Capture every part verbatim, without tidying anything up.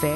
fair?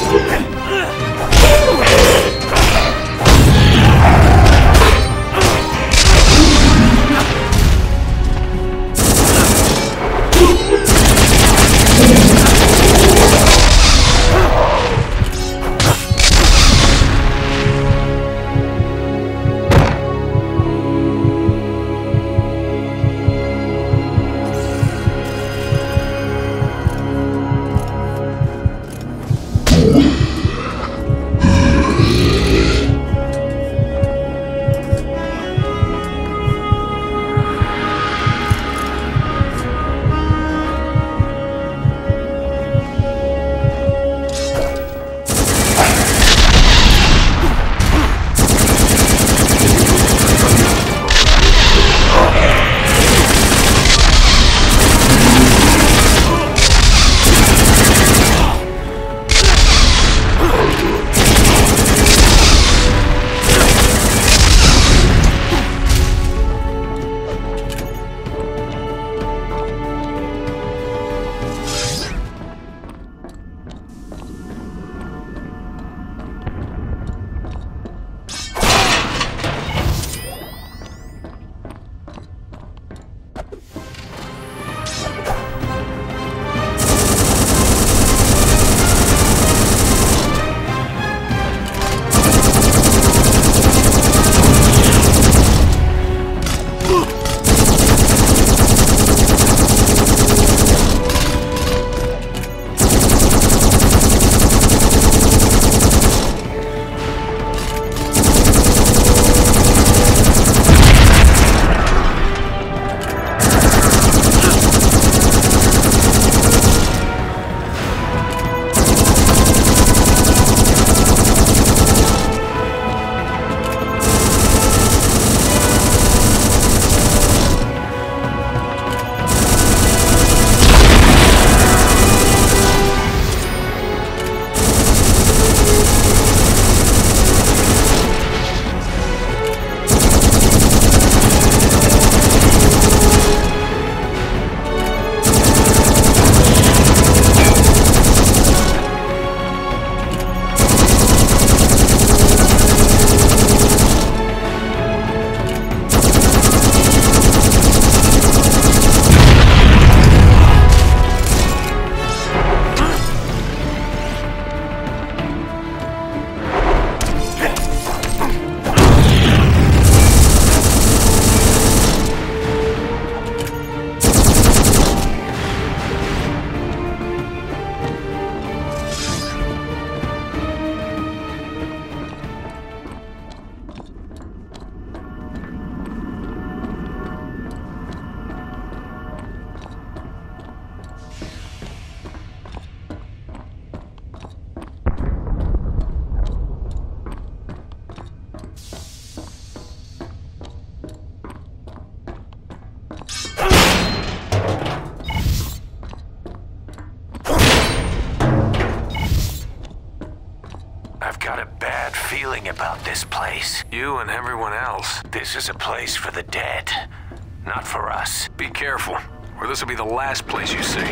feeling about this place. You and everyone else. This is a place for the dead, not for us. Be careful, or this will be the last place you see.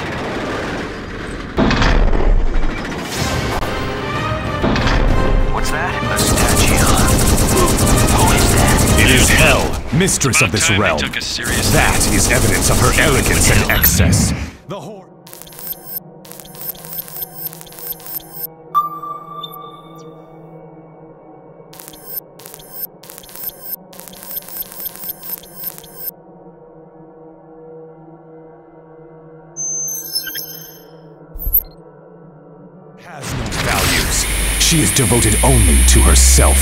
What's that? A statue? Who is that? It is Hell, mistress of this realm. That is evidence of her arrogance and excess. The hor- has no values. She is devoted only to herself.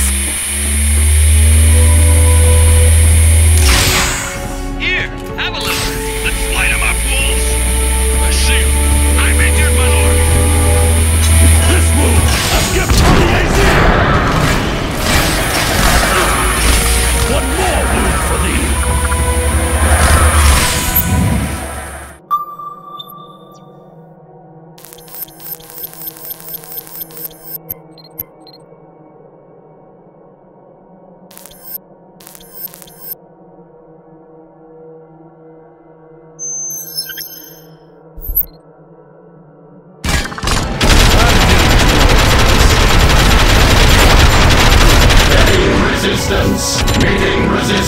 Here, have a little. Let's light 'em up, wolves. I see you. I'm injured, my lord. This move, a gift from the A Z. One more wound for thee.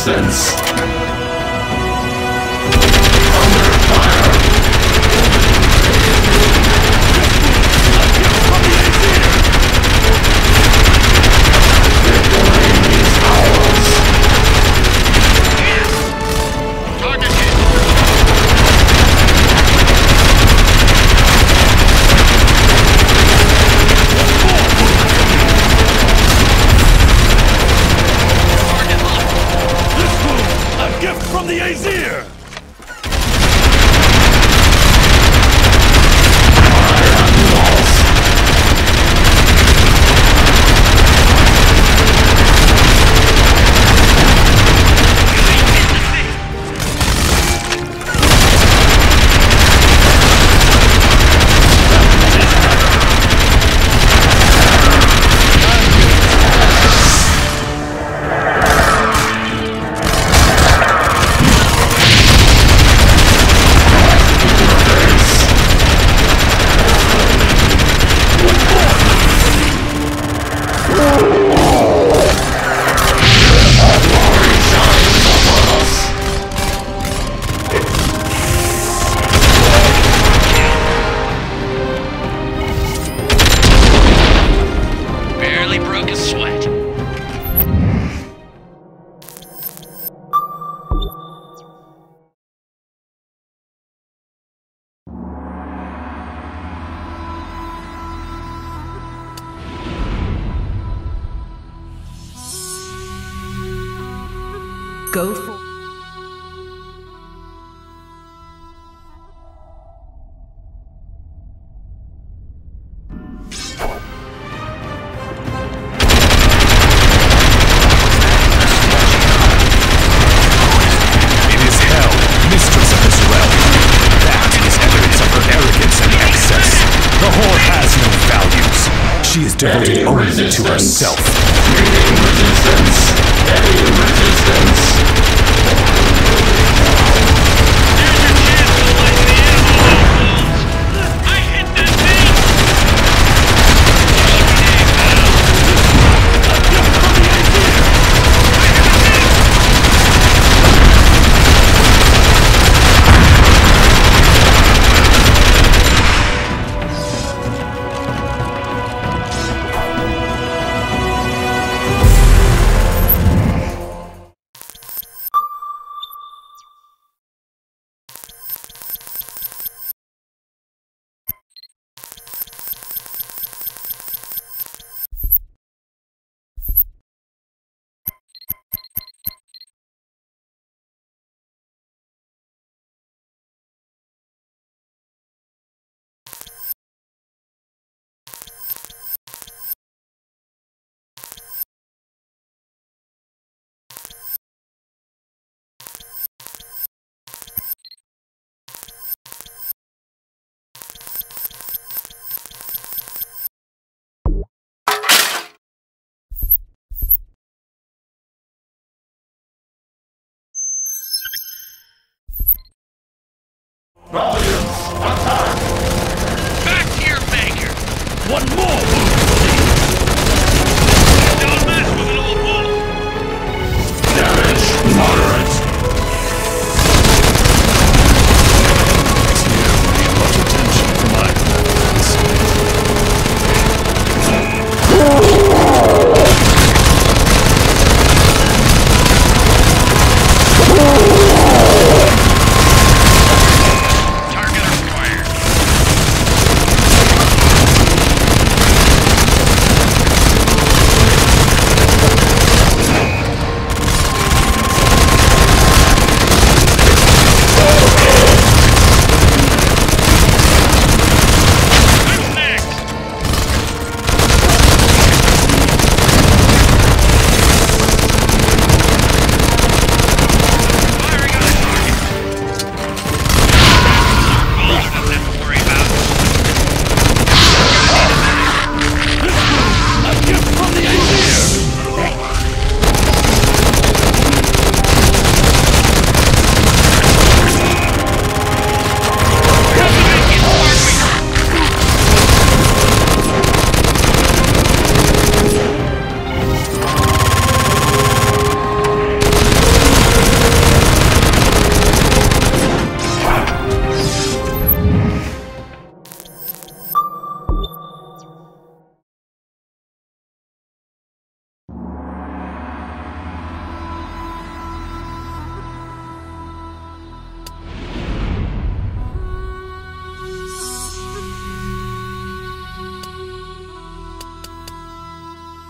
resistance. Go for It is Hell, mistress of this realm. That is evidence of her arrogance and excess. The whore has no values. She is devoted only to herself. Resistance! Resistance!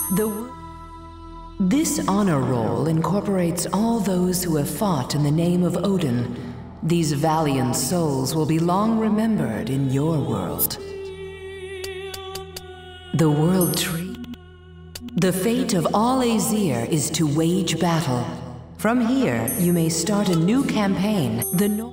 The This honor roll incorporates all those who have fought in the name of Odin. These valiant souls will be long remembered in your world. The World Tree. The fate of all Aesir is to wage battle. From here, you may start a new campaign. The no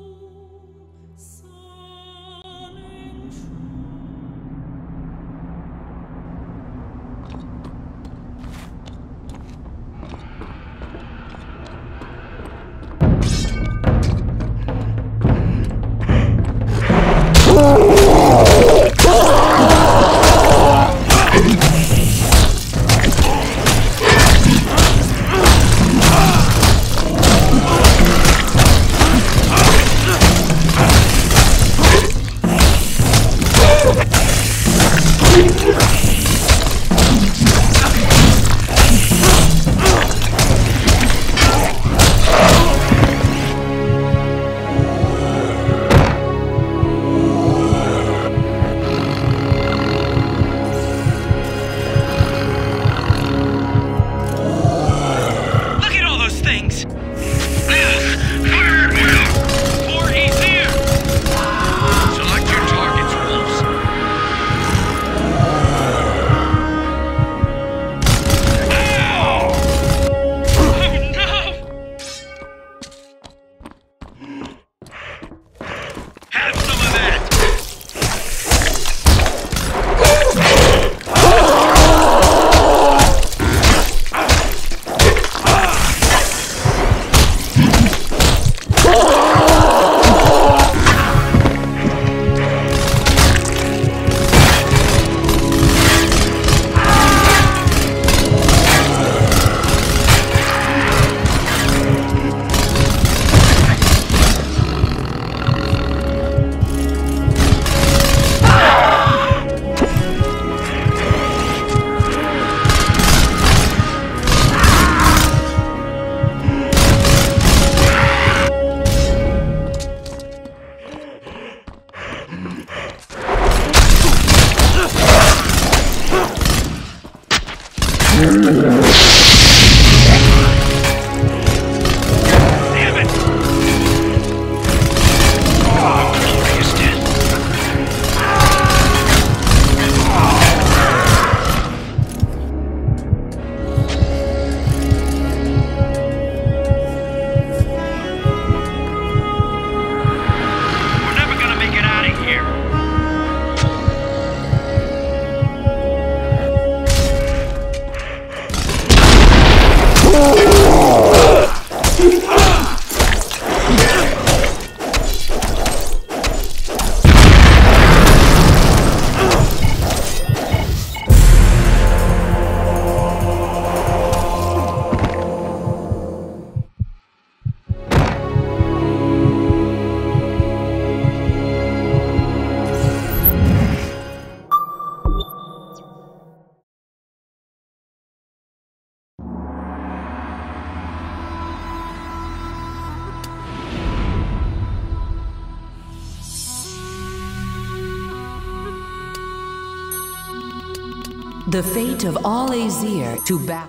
The fate of all Aesir to back.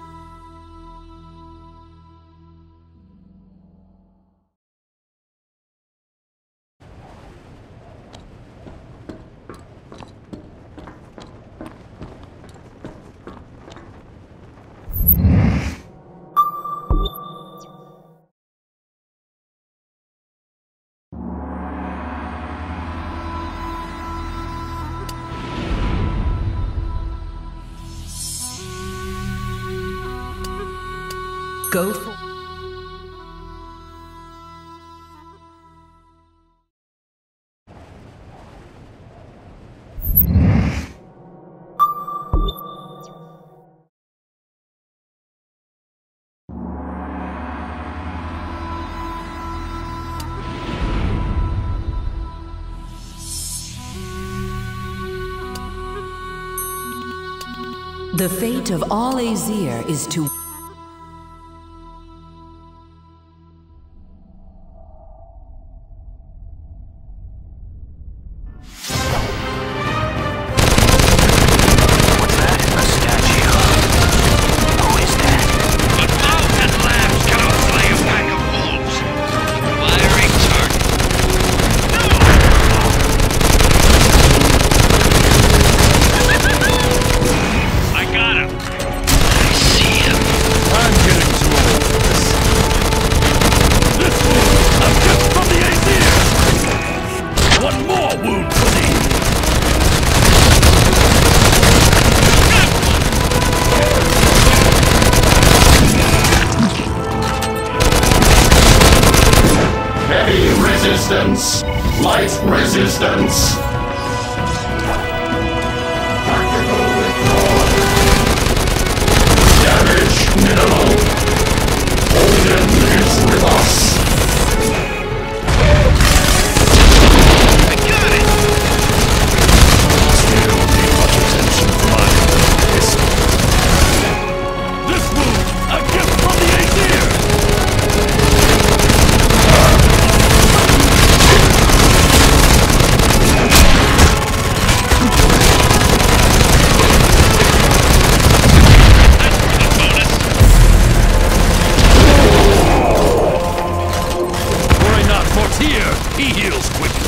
Go for The fate of all Aesir is to resistance. Light resistance. Tactical withdrawal. Damage minimal. Odin is with us. I got it! Still pay much attention to my pistol. This move, a gift from the Aesir! He heals quickly.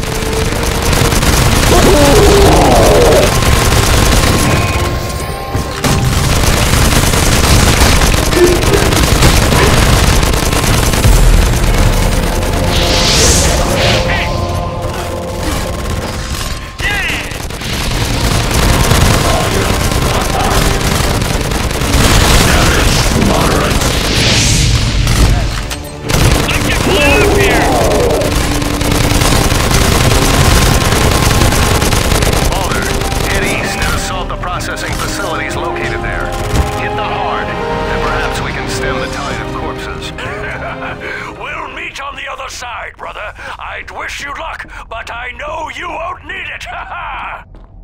I'd wish you luck, but I know you won't need it! Ha ha!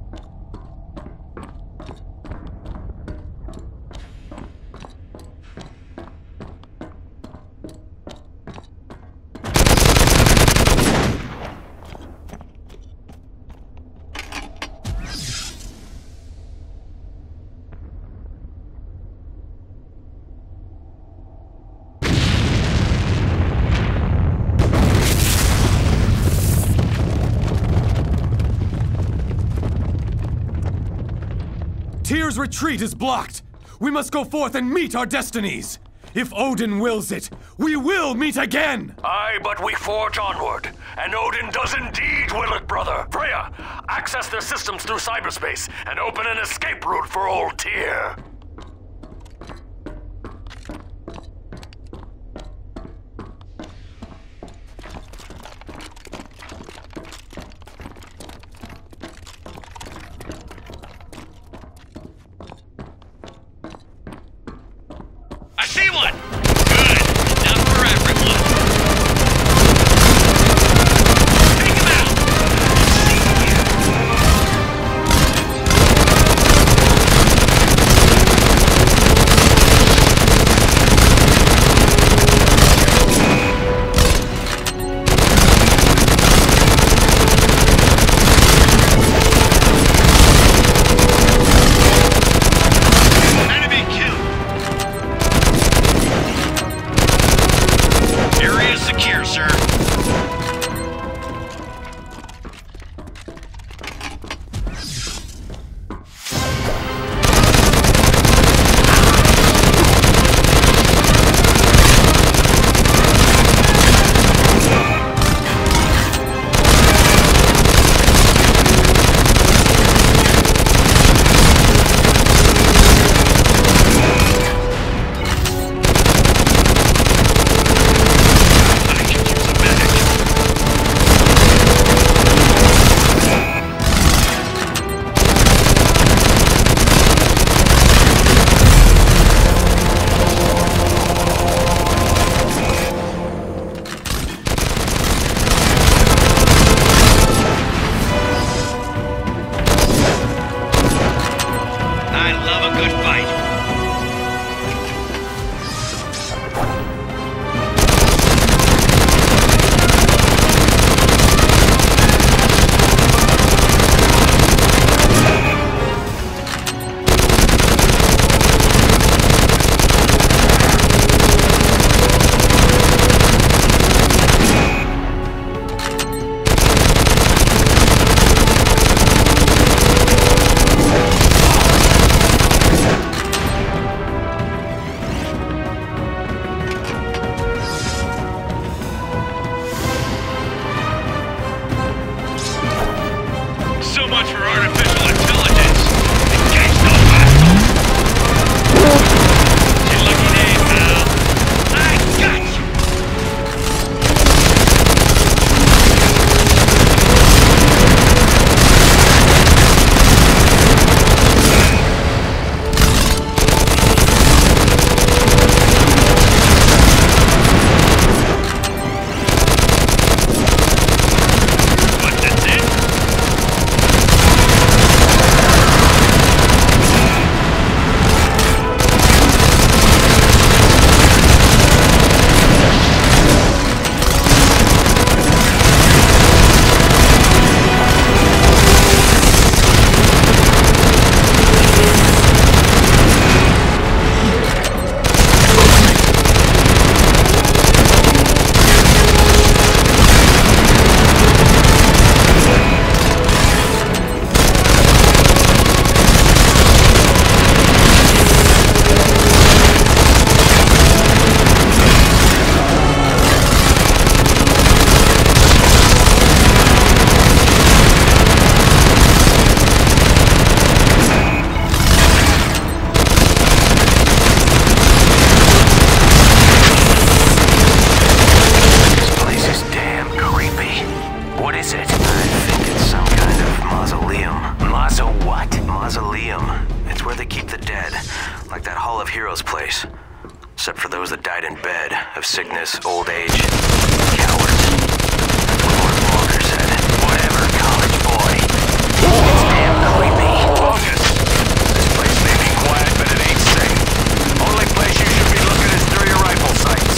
Tyr's retreat is blocked! We must go forth and meet our destinies! If Odin wills it, we will meet again! Aye, but we forge onward, and Odin does indeed will it, brother! Freya, access their systems through cyberspace, and open an escape route for old Tyr! I see one! Good! Enough for everyone! Take him out! Enemy killed! Area secure, sir. I love a good fight. where they keep the dead, like that Hall of Heroes place. Except for those that died in bed, of sickness, old age, cowards. That's what Lord Walker said. Whatever, college boy. It's damn creepy. August! This place may be quiet, but it ain't safe. Only place you should be looking is through your rifle sights.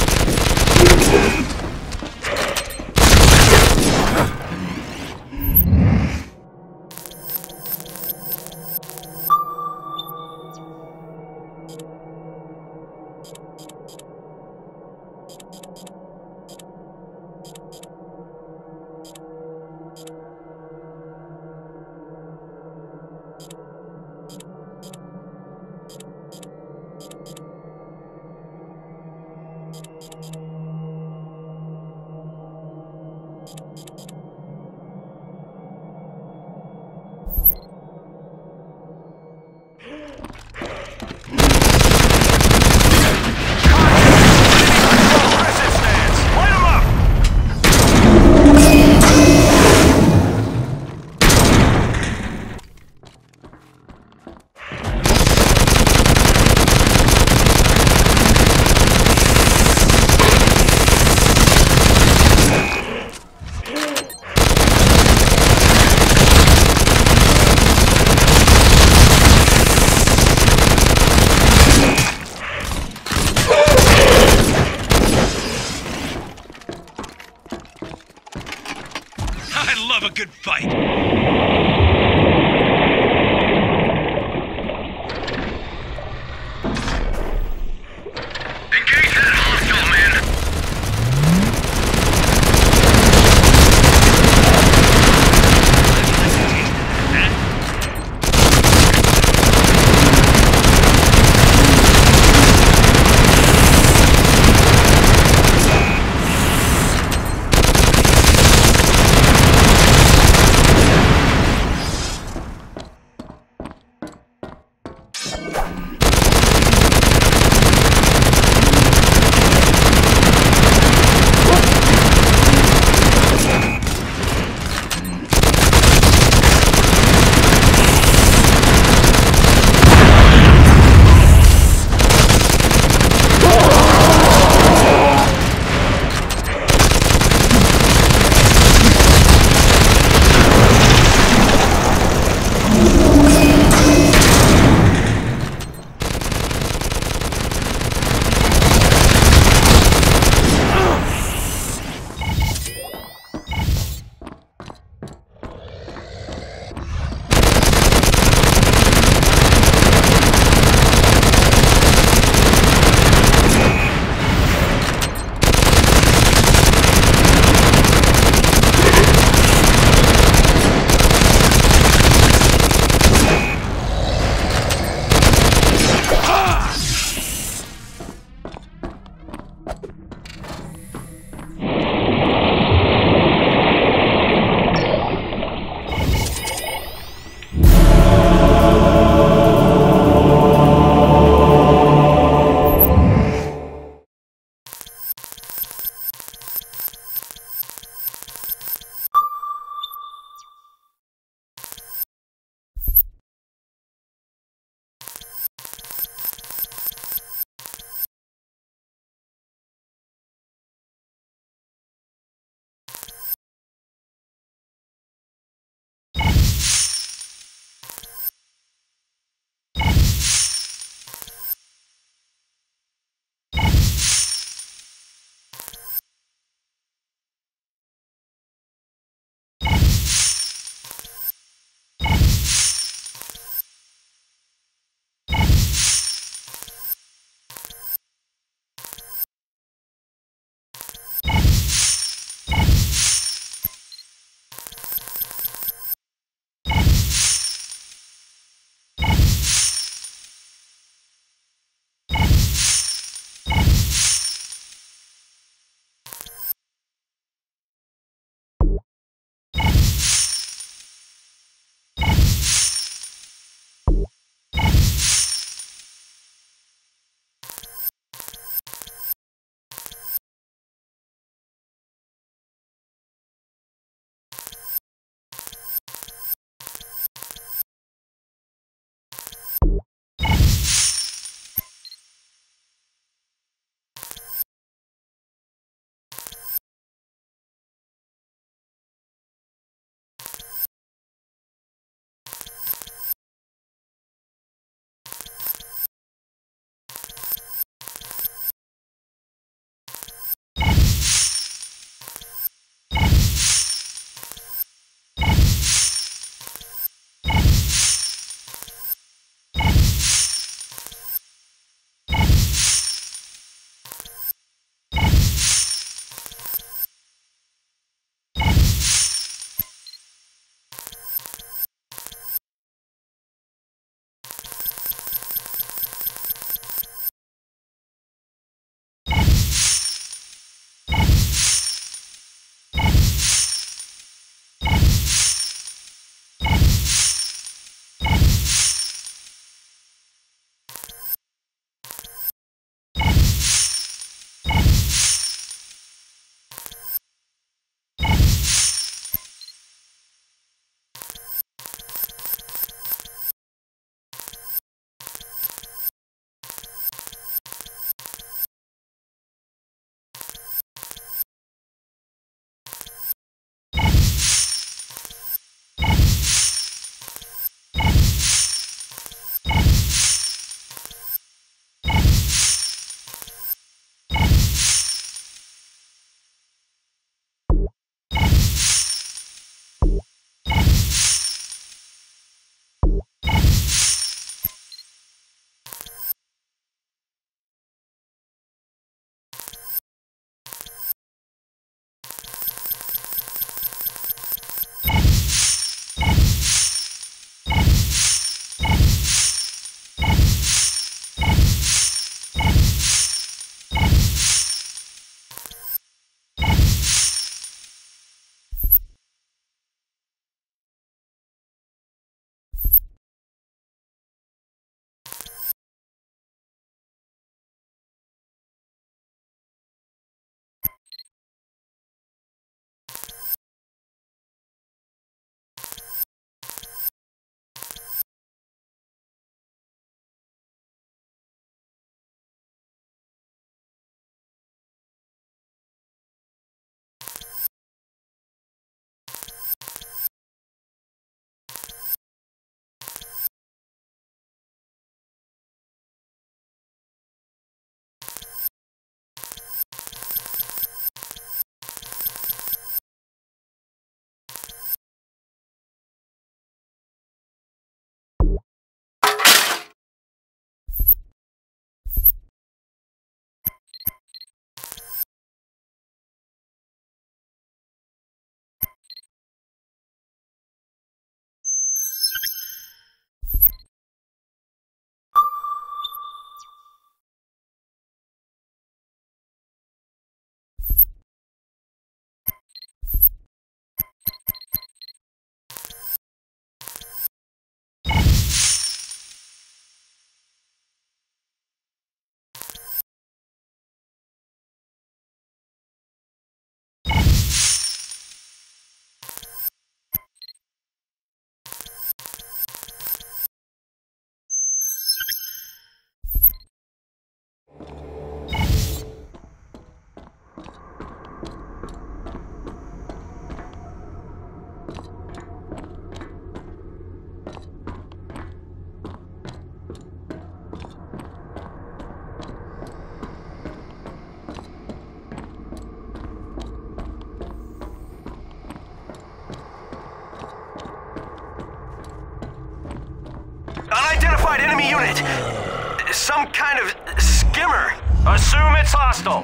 I love a good fight. Engage that hostile, man. enemy unit. Some kind of skimmer. Assume it's hostile.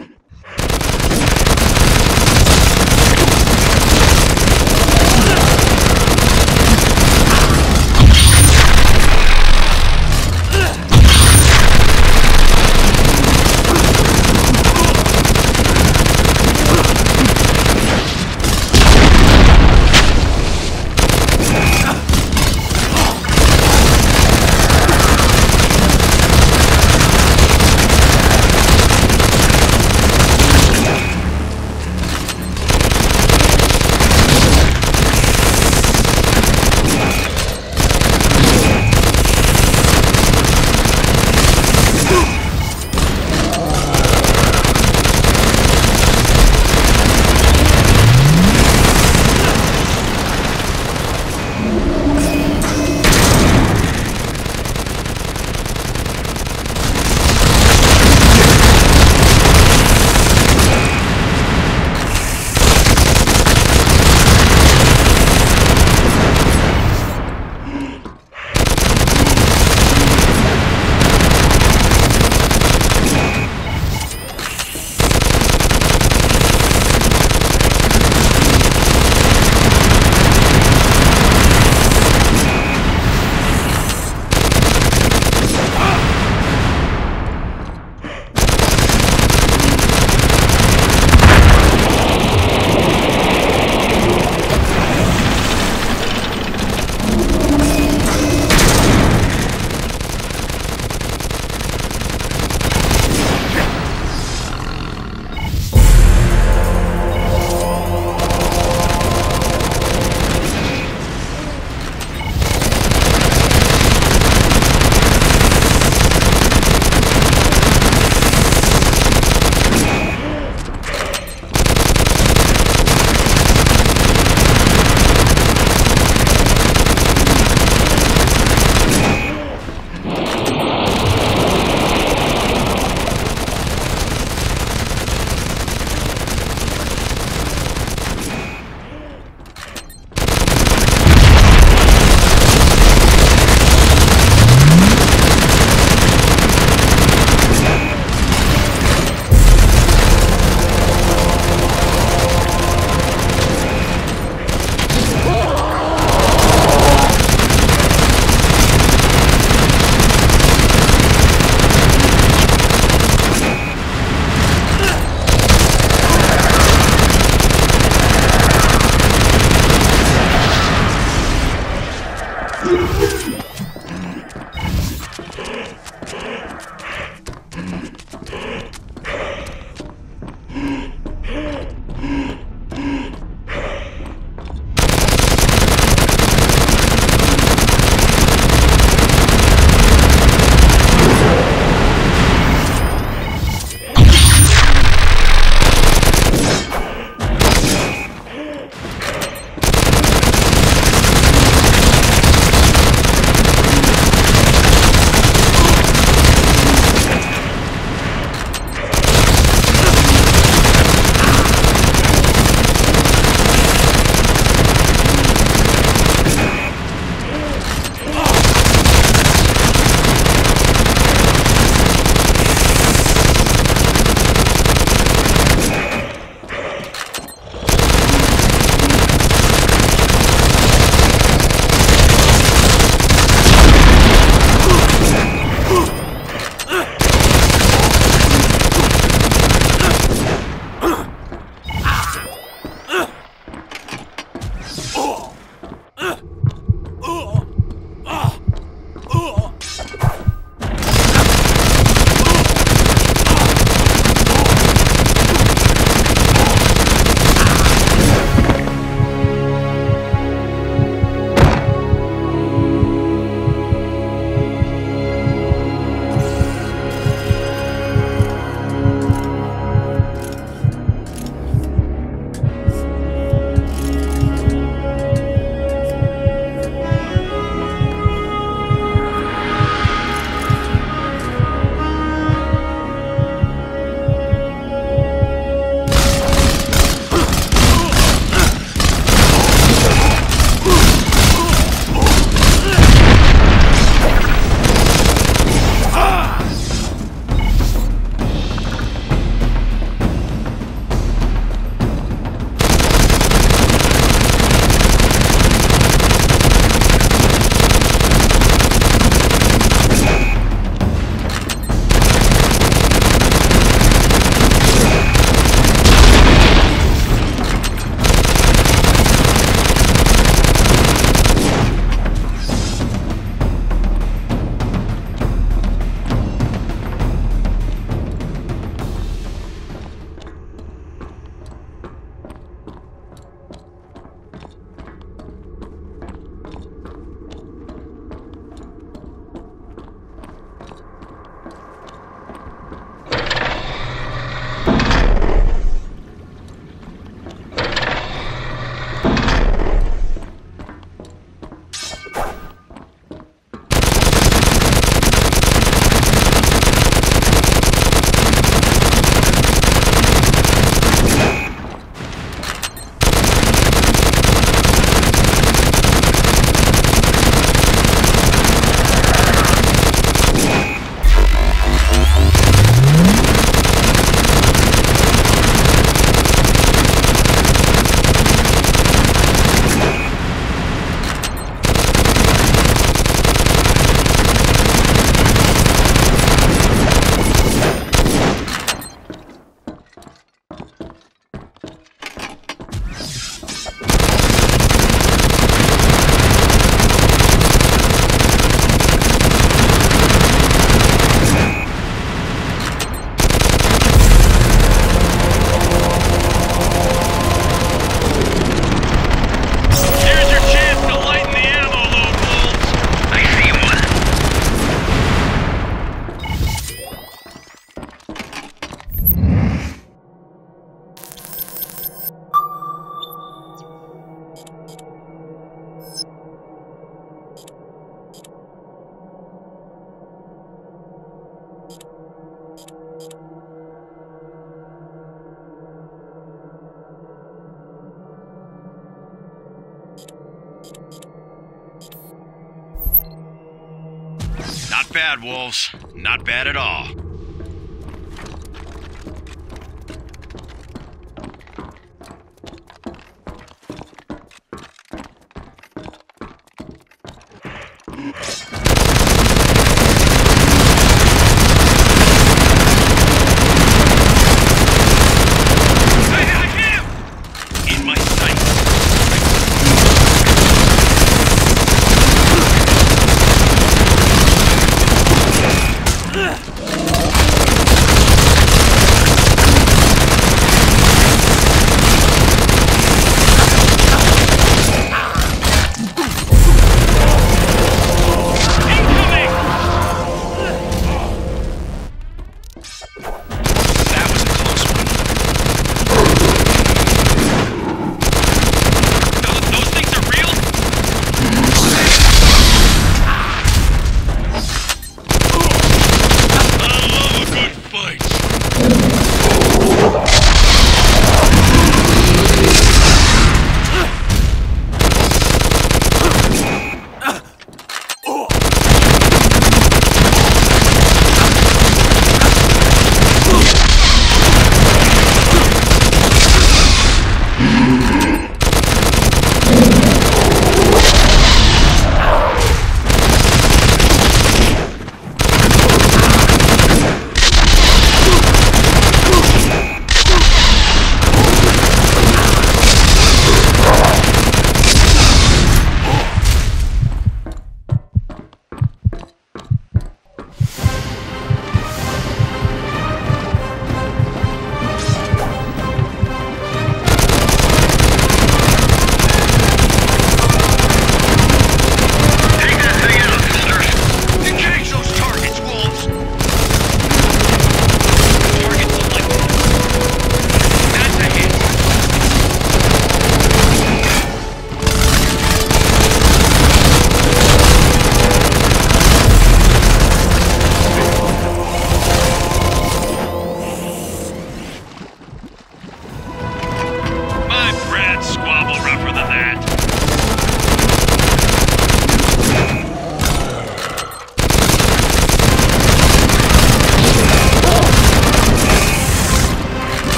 bad, wolves. Not bad at all.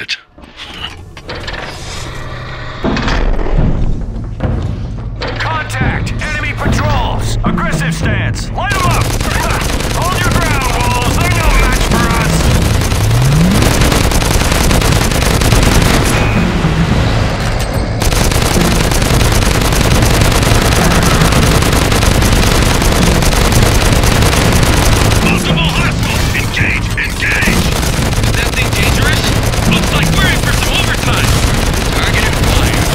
it. Contact! Enemy patrols! Aggressive stance! Light them up! Hold your ground, wolves! They're no match for us! Multiple hostiles! Engage! Engage! Is that thing dangerous? Looks like we're in for some overtime! Target acquired.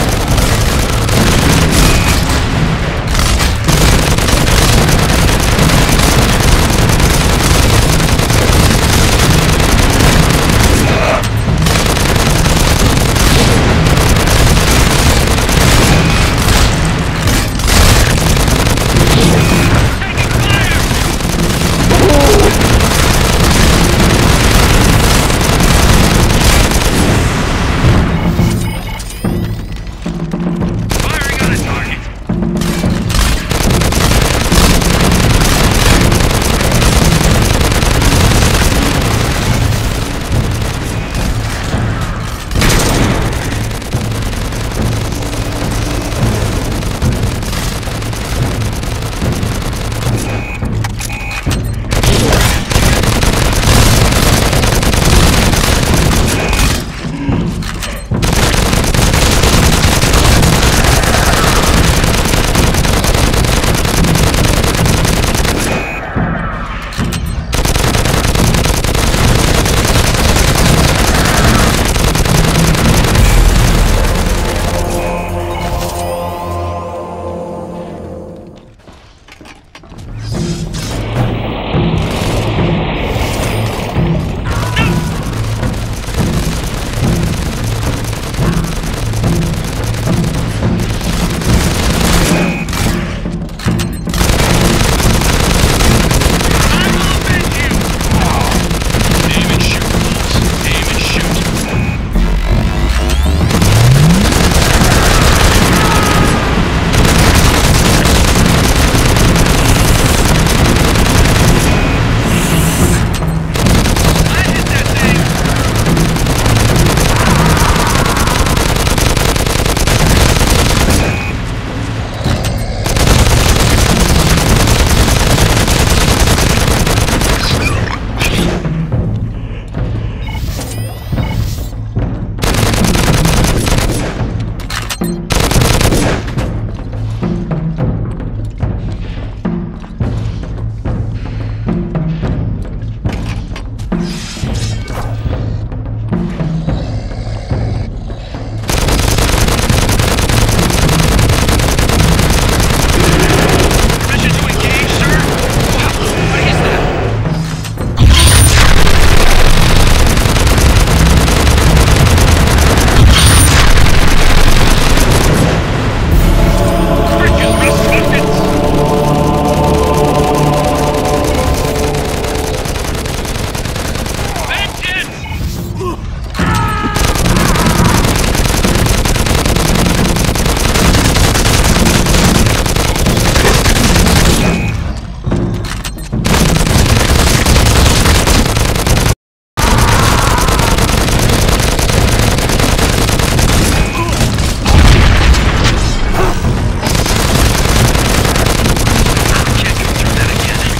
Firing on a target! Aim and shoot, wolves. Aim and shoot. I hit that thing! Permission to engage, sir? Wow, what is that? Frickin' rust buckets! Vengeance! Can't go through that again.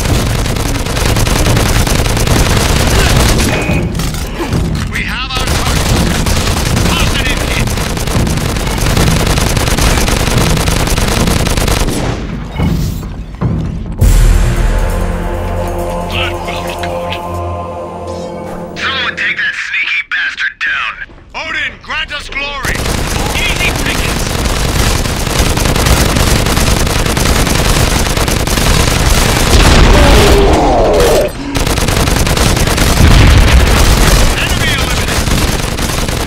We have our target. Positive hit. That felt good. Someone take that sneaky bastard down. Odin, grant us glory. Easy pickings. Enemy eliminated.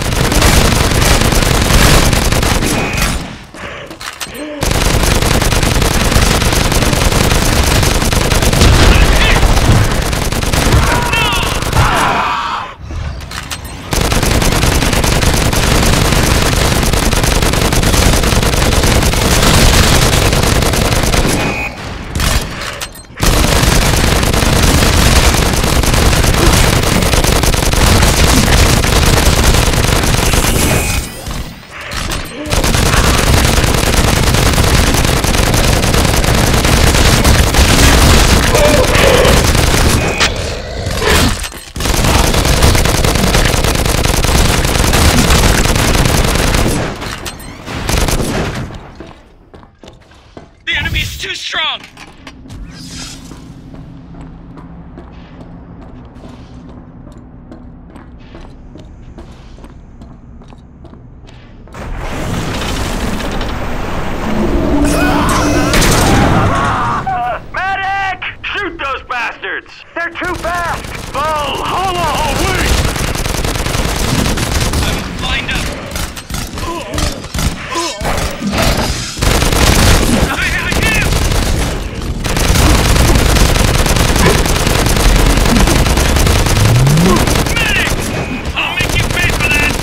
too strong! Medic! Shoot those bastards! They're too fast! Oh, holla, wait! I'm lined up. I, I hit him! Medic! I'll make you pay for that!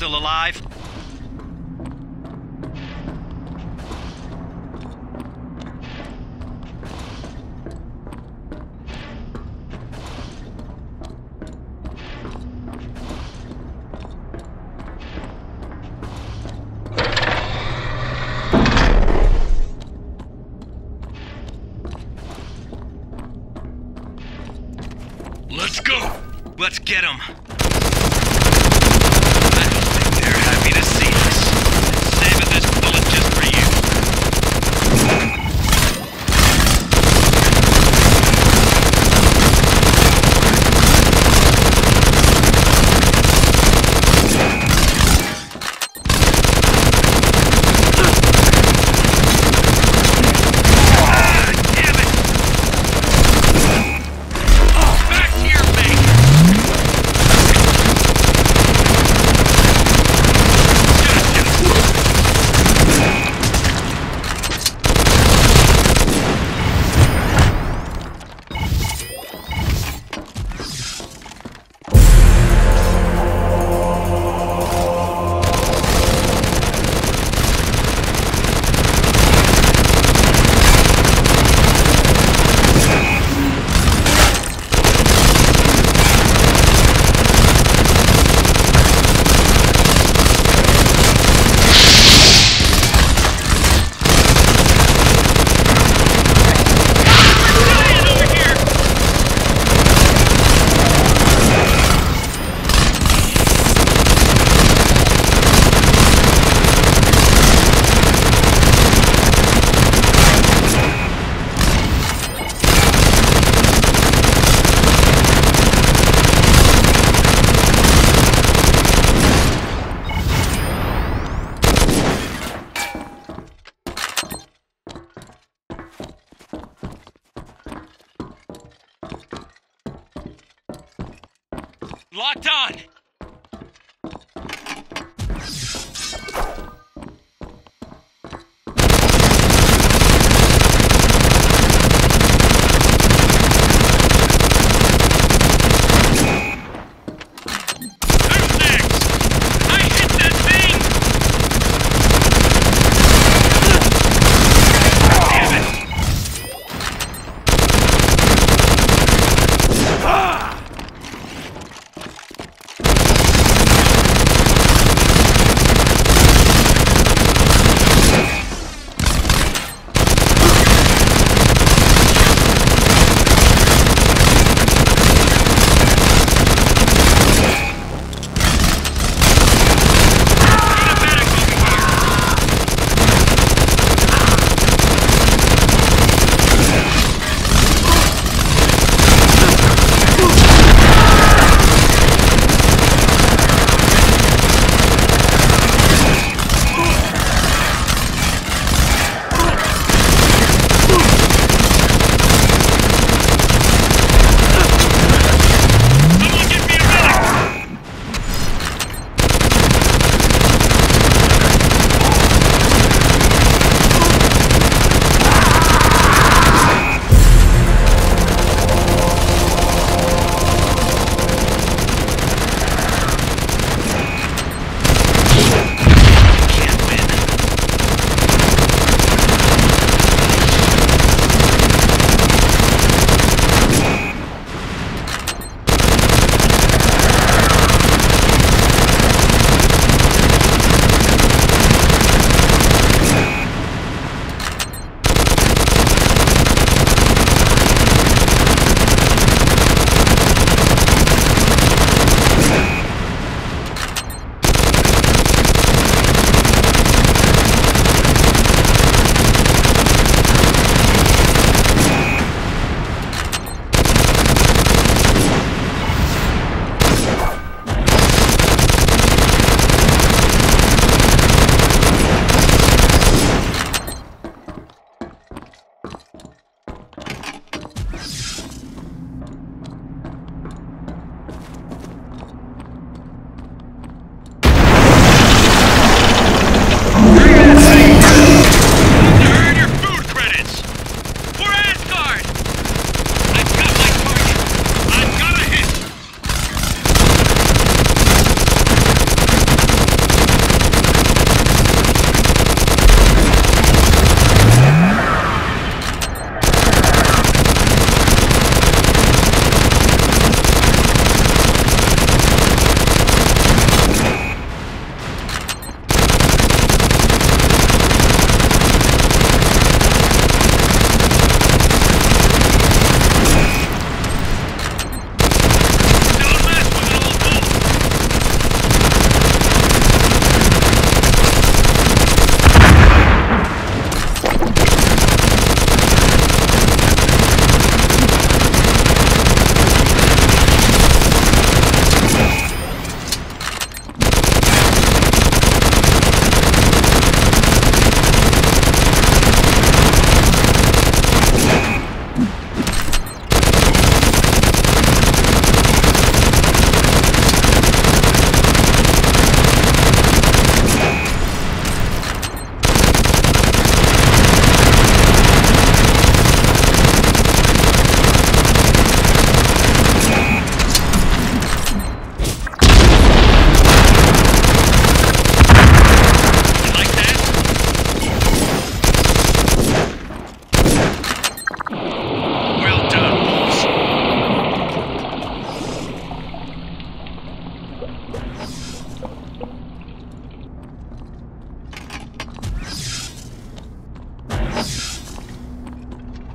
still alive? Let's go! Let's get them. I don't think they're happy to see us. Saving this bullet just for you. Locked on! Ah!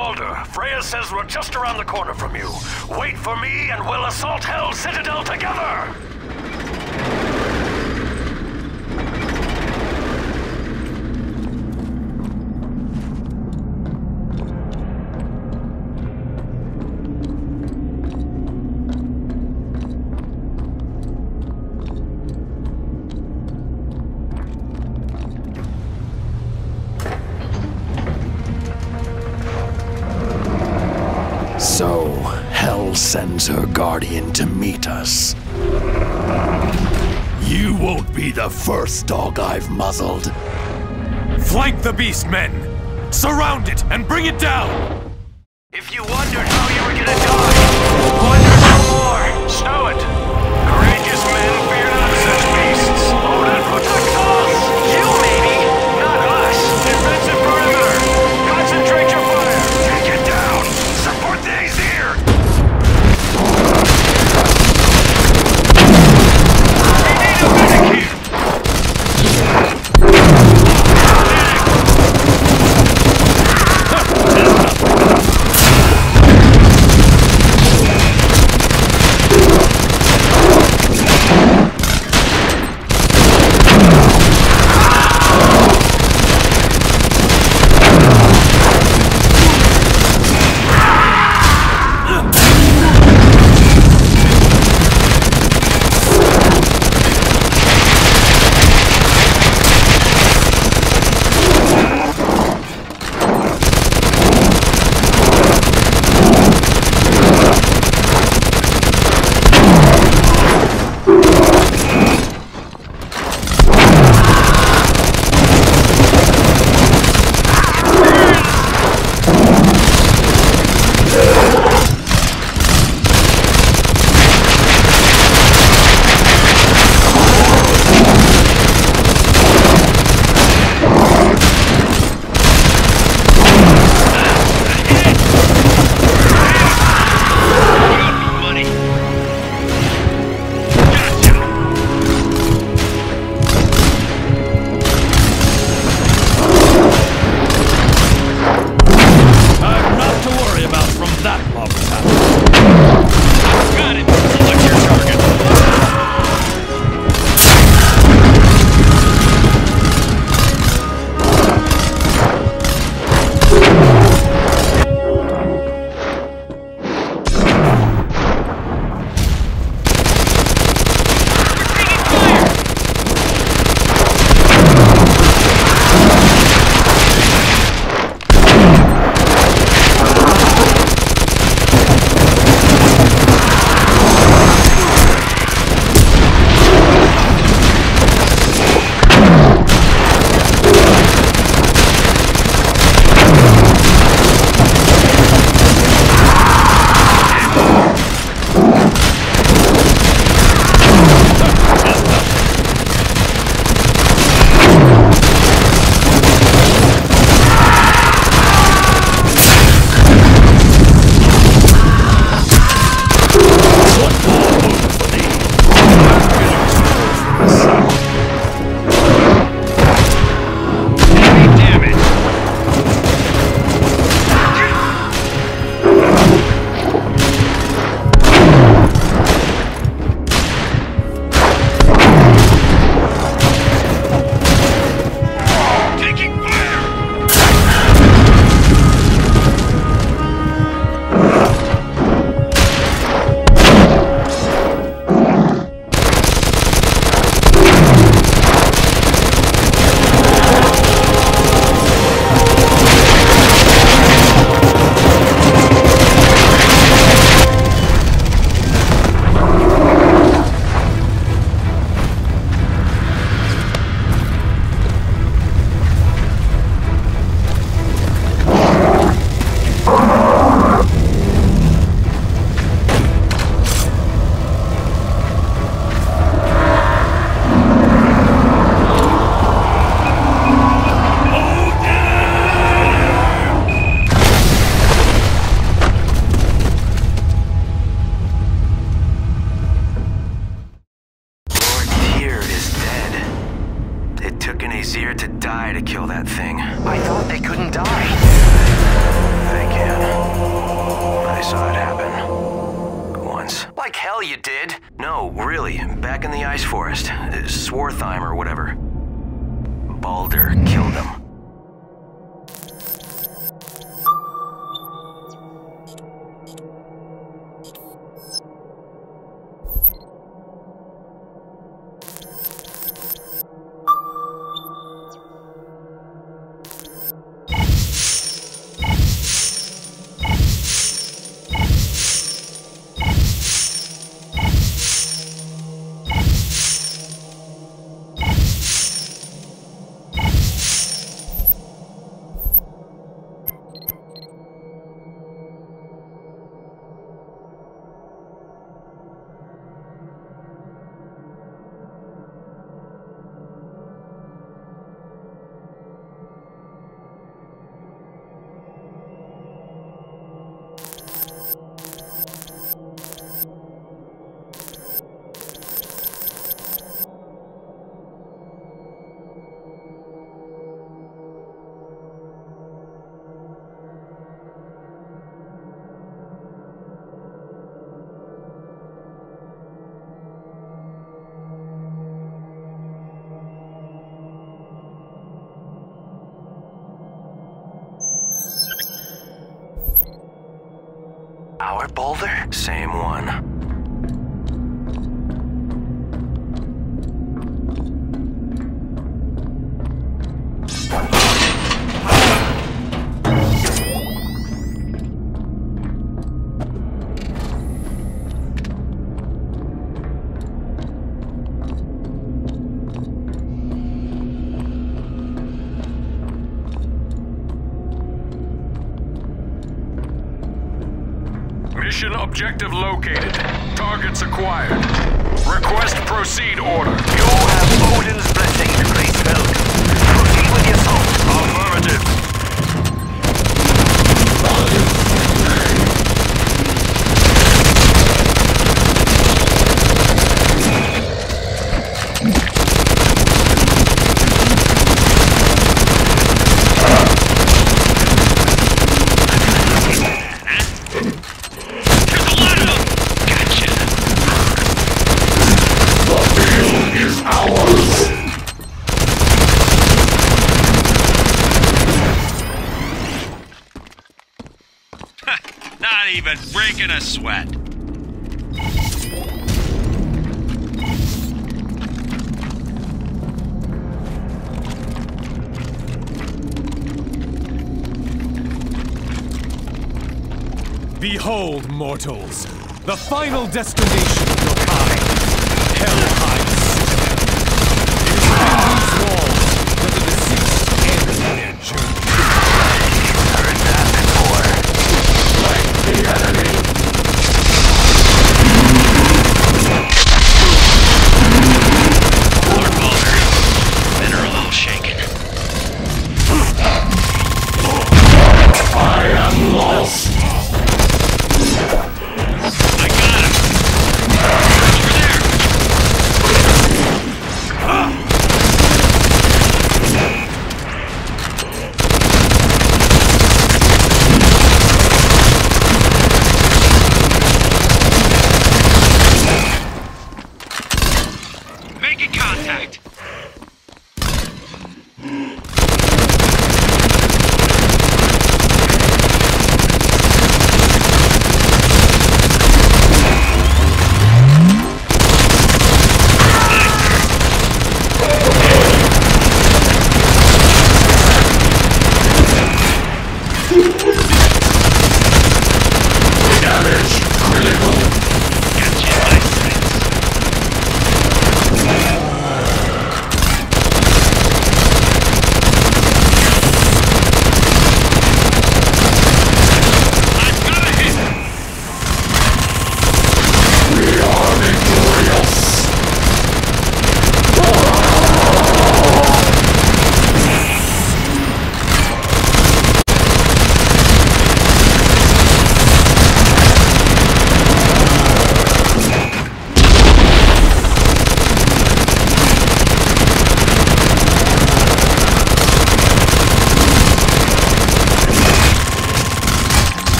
Baldur, Freya says we're just around the corner from you. Wait for me and we'll assault Hell's Citadel together! So, Hell sends her guardian to meet us. You won't be the first dog I've muzzled. Flank the beast, men! Surround it and bring it down! If you wondered how you were gonna die, wonder no more. Stow it. Courageous men fear not such beasts. Odin protects us. You maybe, not us. Defensive perimeter. Concentrate your fire. Take it down. Support the Aesir. We need a medic here. Aesir to die to kill that thing. I thought they couldn't die. They can. I saw it happen. Once. Like hell you did. No, really. Back in the ice forest. Swartheim or whatever. Baldur killed him. Our Baldur? Same one. Mission objective located. Targets acquired. Request proceed order. You have Odin's blessing, Great Milk. Proceed with the assault. Affirmative. Not even breaking a sweat. Behold, mortals, the final destination of your kind, Helheim Citadel. It is within these walls that the deceased end their journey. Heard that before. Like the enemy. Lord Baldur, men are a little shaken. I am lost. I got him! Over there!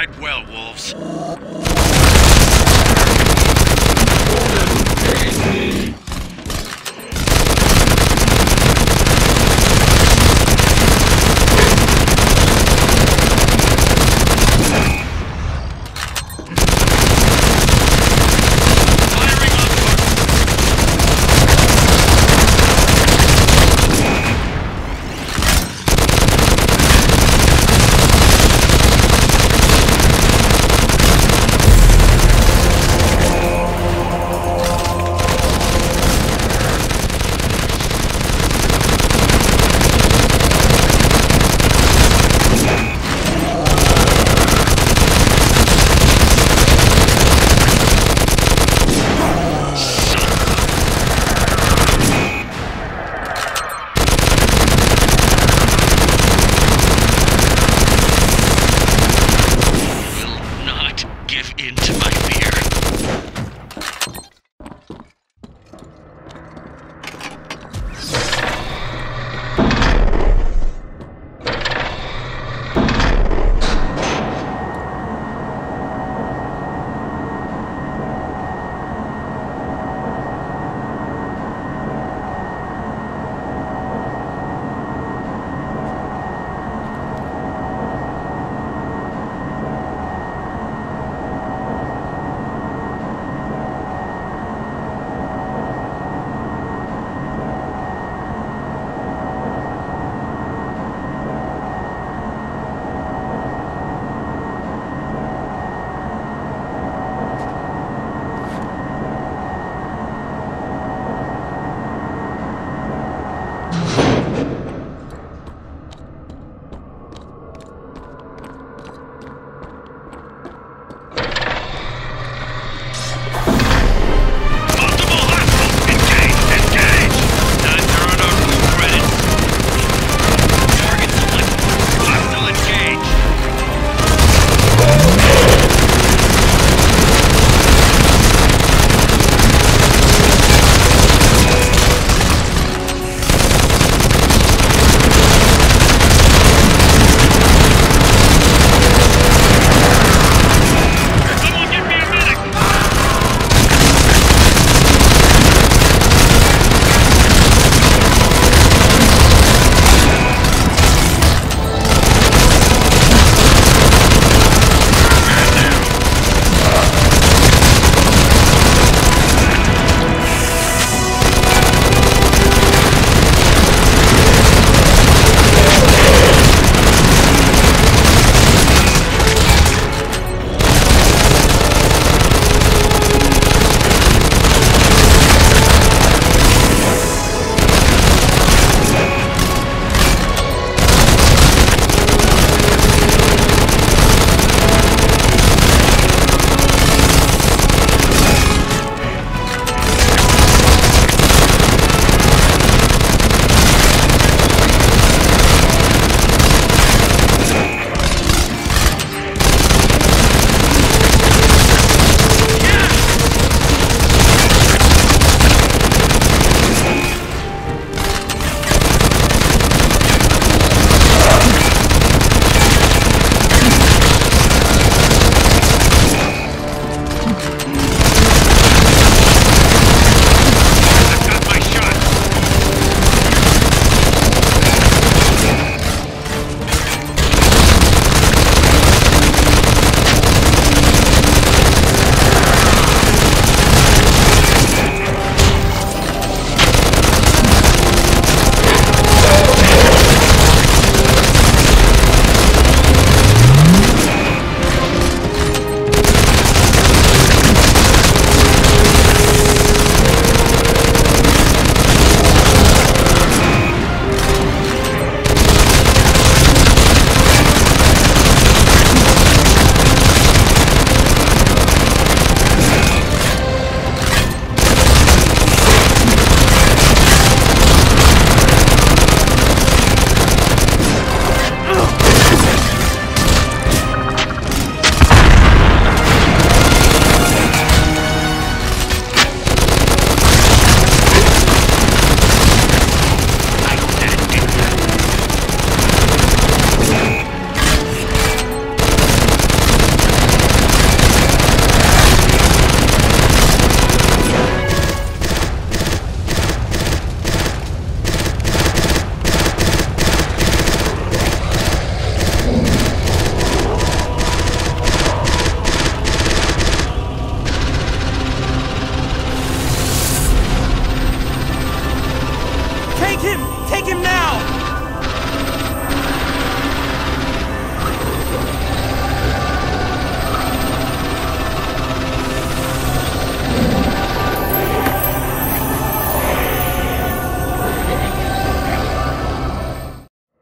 Ride well, wolves.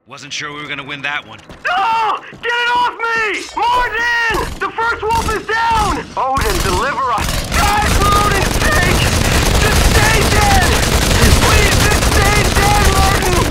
Wasn't sure we were gonna win that one. No! Get it off me! Martin! The first wolf is down! Odin, deliver us! Guys, for Odin's sake! Just stay dead! Please, just stay dead, Martin!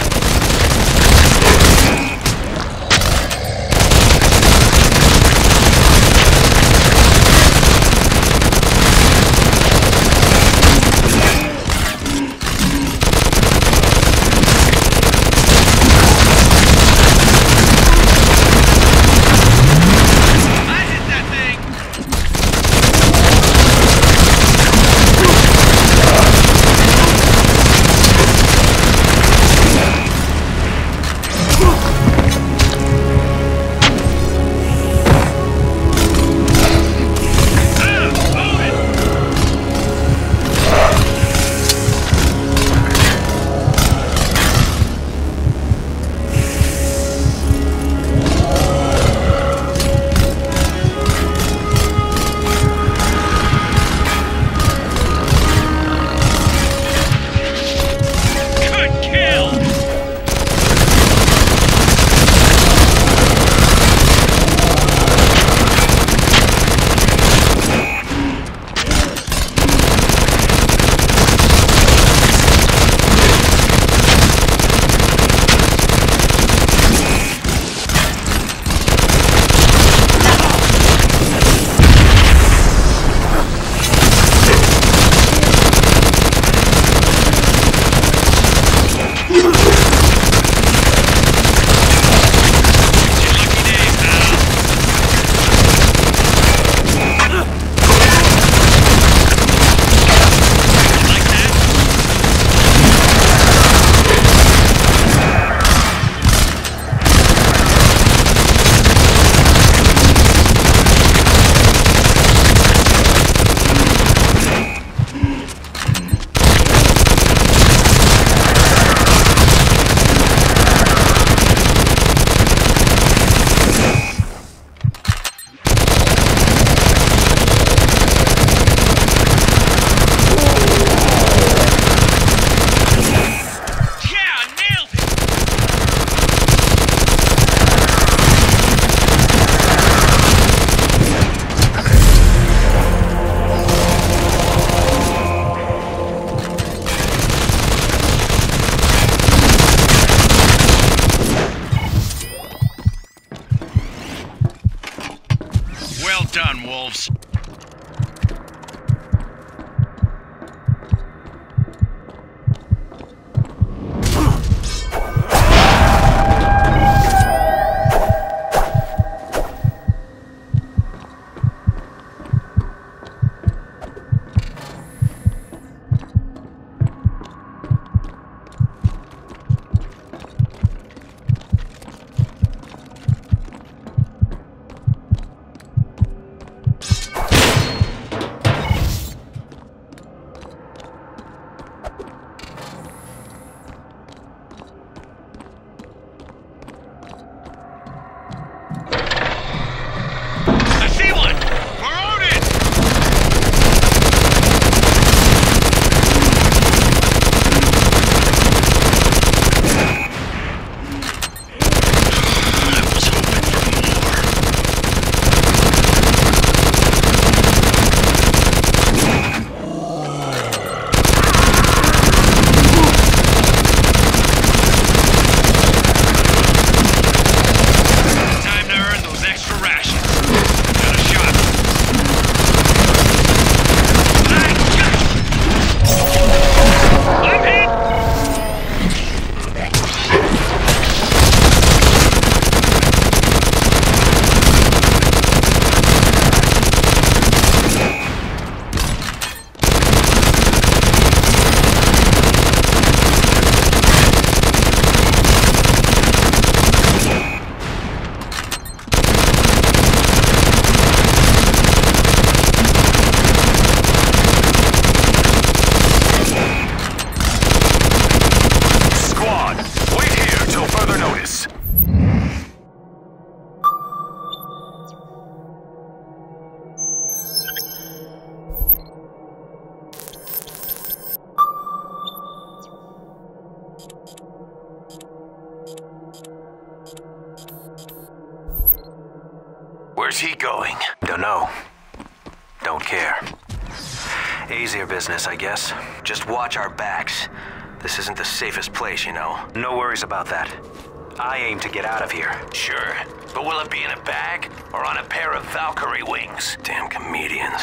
Well done, wolves. Where's he going? Don't know. Don't care. Easier business, I guess. Just watch our backs. This isn't the safest place, you know. No worries about that. I aim to get out of here. Sure. But will it be in a bag or on a pair of Valkyrie wings? Damn comedians.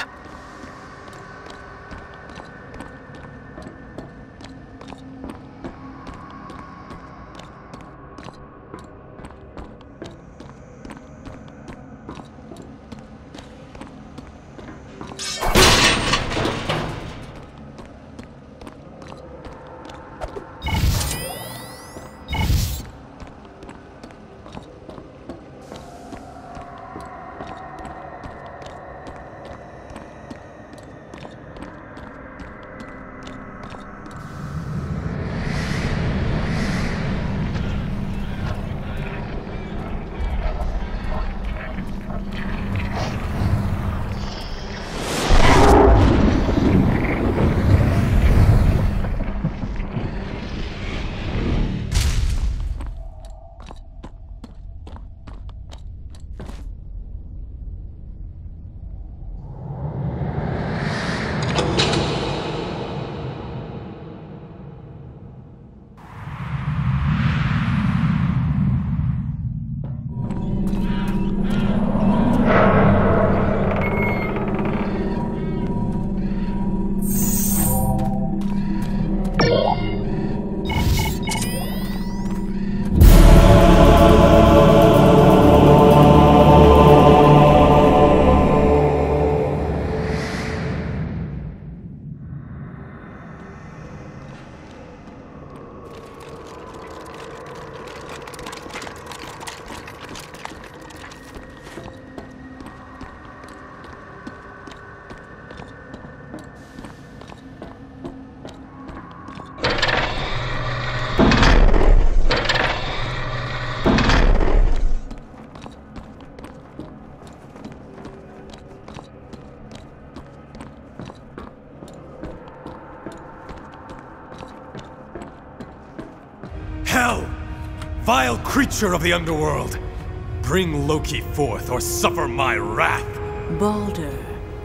Hell! Vile creature of the underworld! Bring Loki forth or suffer my wrath! Baldur,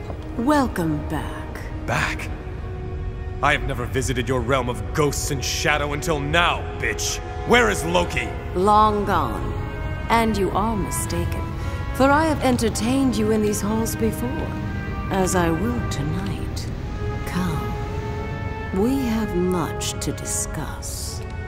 welcome back. Back? I have never visited your realm of ghosts and shadow until now, bitch! Where is Loki? Long gone. And you are mistaken, for I have entertained you in these halls before, as I will tonight. Come. We have much to discuss.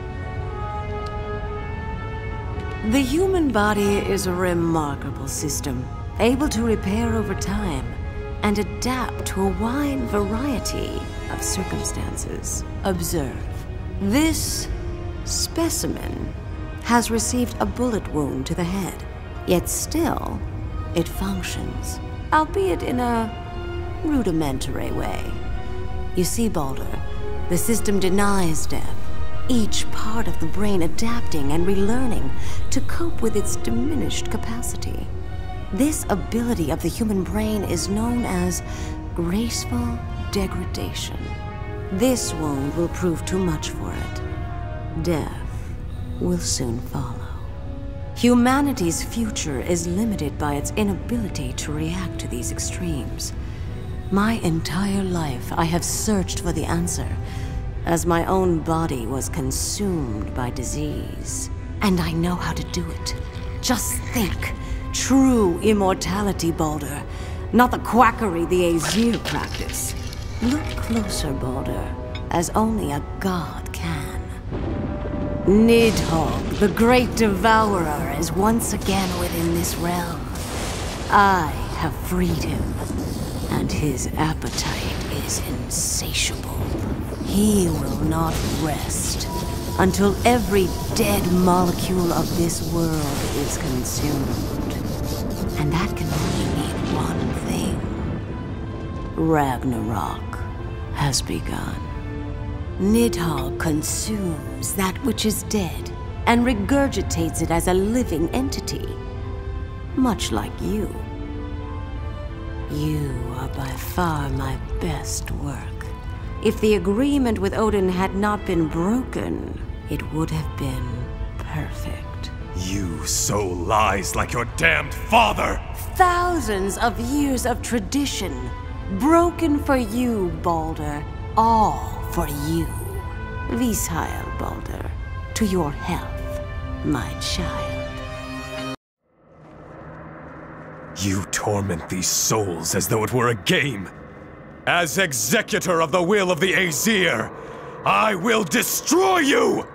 The human body is a remarkable system, able to repair over time and adapt to a wide variety of circumstances. Observe. This specimen has received a bullet wound to the head, yet still it functions, albeit in a rudimentary way. You see, Baldur, the system denies death, each part of the brain adapting and relearning to cope with its diminished capacity. This ability of the human brain is known as graceful degradation. This wound will prove too much for it. Death will soon follow. Humanity's future is limited by its inability to react to these extremes. My entire life I have searched for the answer, as my own body was consumed by disease. And I know how to do it. Just think. True immortality, Baldur. Not the quackery the Aesir practice. Look closer, Baldur, as only a god can. Nidhogg, the great devourer, is once again within this realm. I have freed him, and his appetite is insatiable. He will not rest until every dead molecule of this world is consumed. And that can only mean one thing. Ragnarok has begun. Nidhogg consumes that which is dead and regurgitates it as a living entity, much like you. You are by far my best work. If the agreement with Odin had not been broken, it would have been perfect. You sow lies like your damned father! thousands of years of tradition, broken for you, Baldur. All for you. Visheil, Baldur. To your health, my child. You torment these souls as though it were a game. As executor of the will of the Aesir, I will destroy you!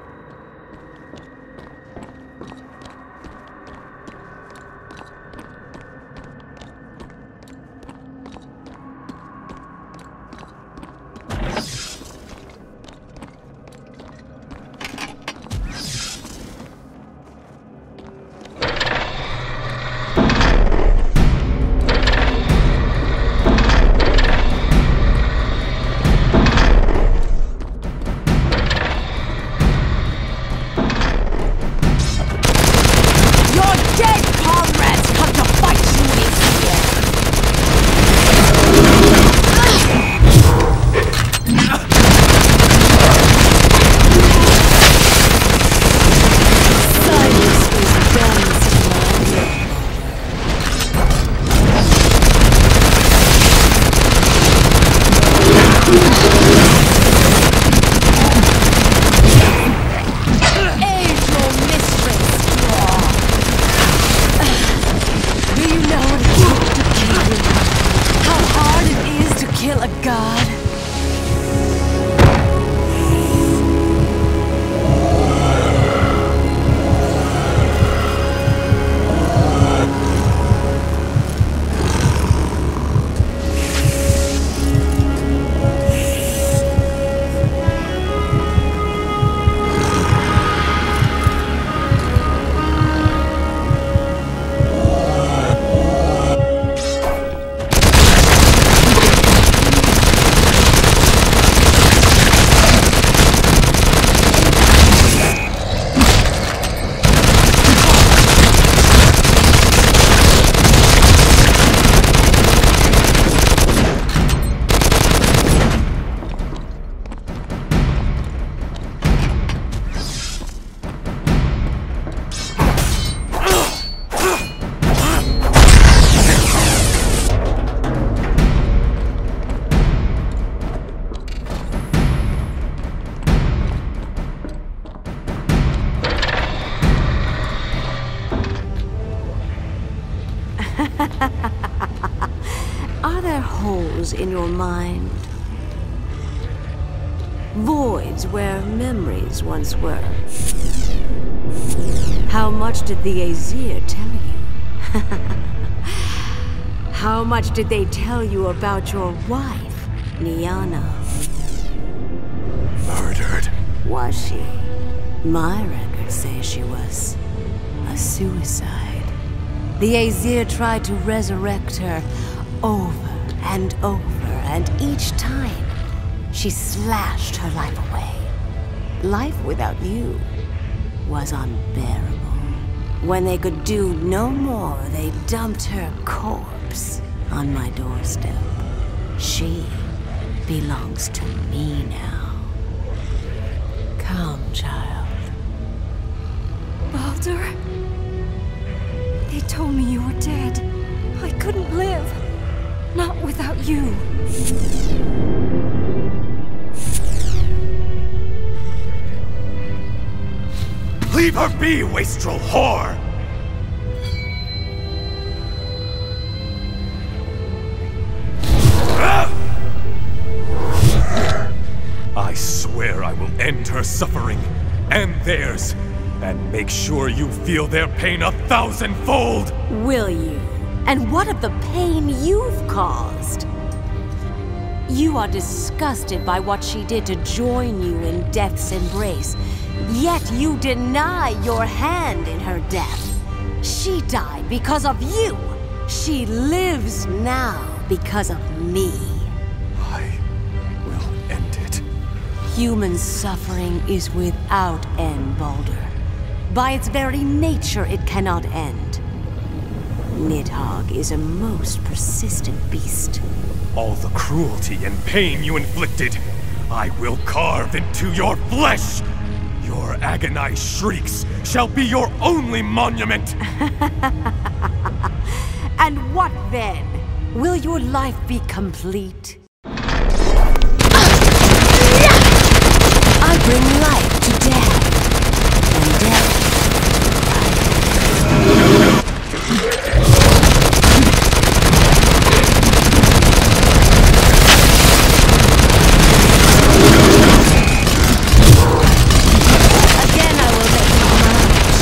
Are there holes in your mind? Voids where memories once were? How much did the Aesir tell you? How much did they tell you about your wife, Niana? Murdered. Was she? My records say she was a suicide. The Aesir tried to resurrect her over and over, and each time she slashed her life away. Life without you was unbearable. When they could do no more, they dumped her corpse on my doorstep. She belongs to me now. Come, child. Baldur? They told me you were dead. I couldn't live. Not without you. Leave her be, wastrel whore! I swear I will end her suffering, and theirs, and make sure you feel their pain a thousandfold! Will you? And what of the pain you've caused? You are disgusted by what she did to join you in death's embrace, yet you deny your hand in her death. She died because of you. She lives now because of me. I will end it. Human suffering is without end, Baldur. By its very nature, it cannot end. Nidhogg is a most persistent beast. All the cruelty and pain you inflicted, I will carve into your flesh! Your agonized shrieks shall be your only monument! And what then? Will your life be complete? I bring life to death, and death again I will let you emerge.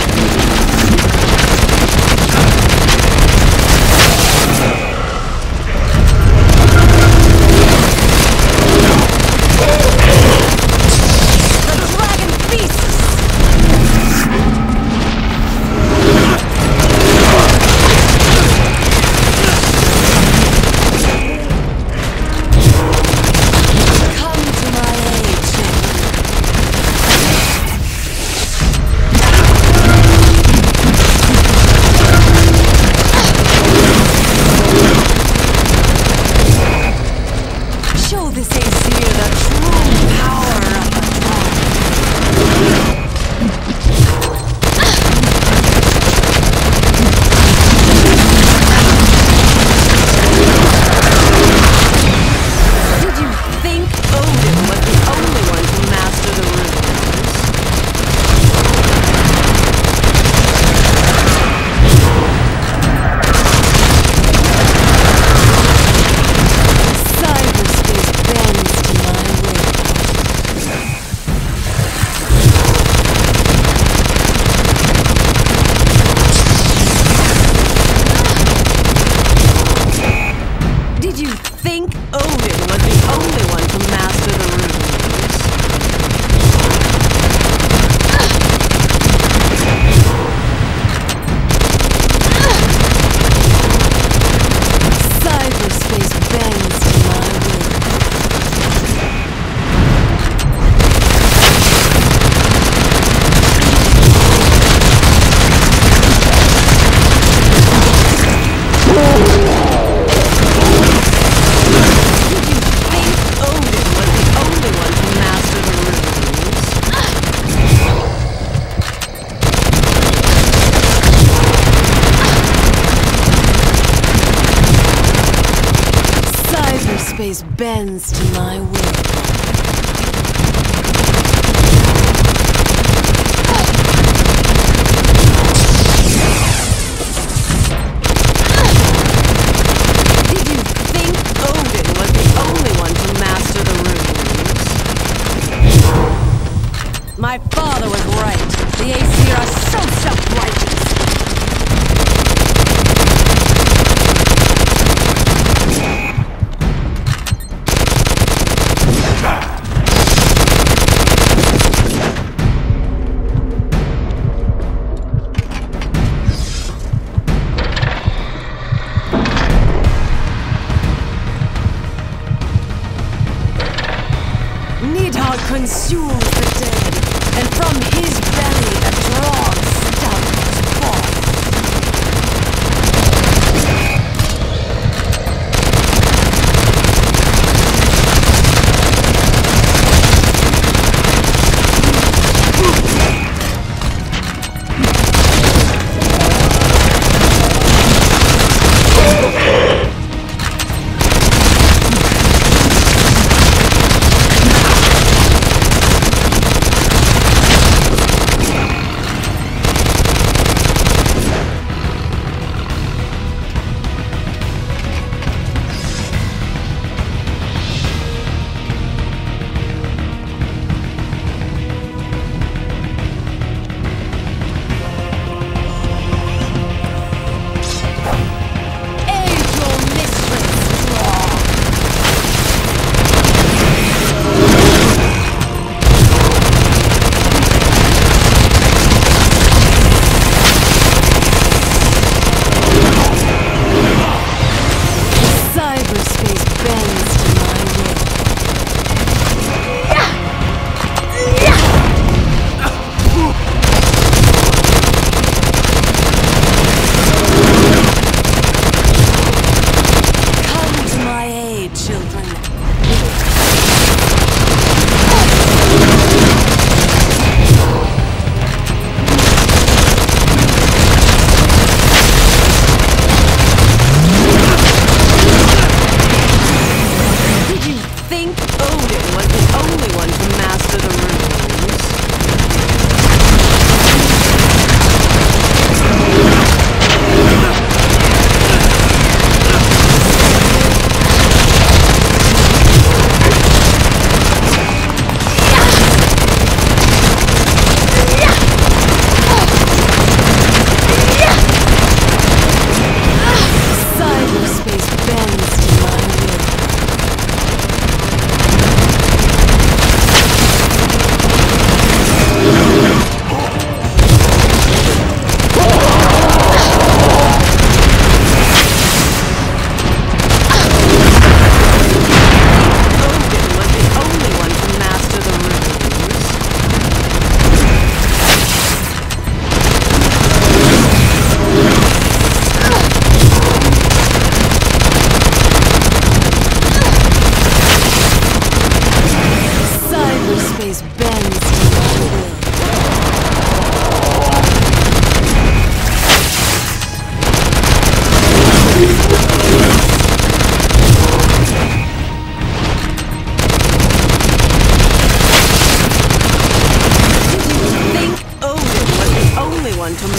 The dragon feasts! Come to my aid, show this Aesir the true power of the throne. Did you think Odin was the only one to master the runes? Cyberspace bends to my will. Did you think Odin was the only one to master the runes? Cyberspace bends to my will. Did you think Odin was the only one to master the runes? Cyberspace bends to my will. Did you think Odin was the only one to master the runes? My father was right. The Aesir are so self-righteous. Nidhogg consumes the dead, and from his belly the drawn stomachs fall.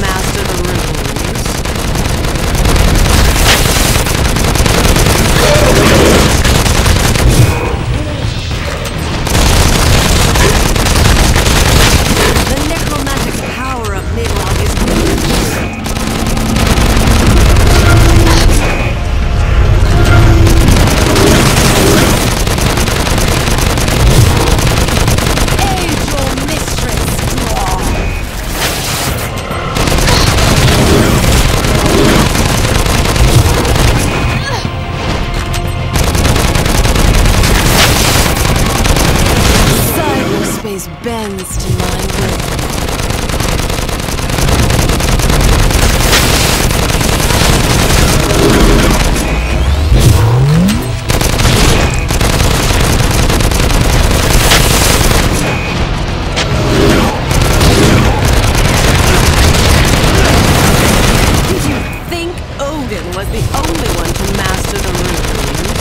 master the rules. The necromantic power of Nidhogg is bends to my will. Did you think Odin was the only one to master the runes?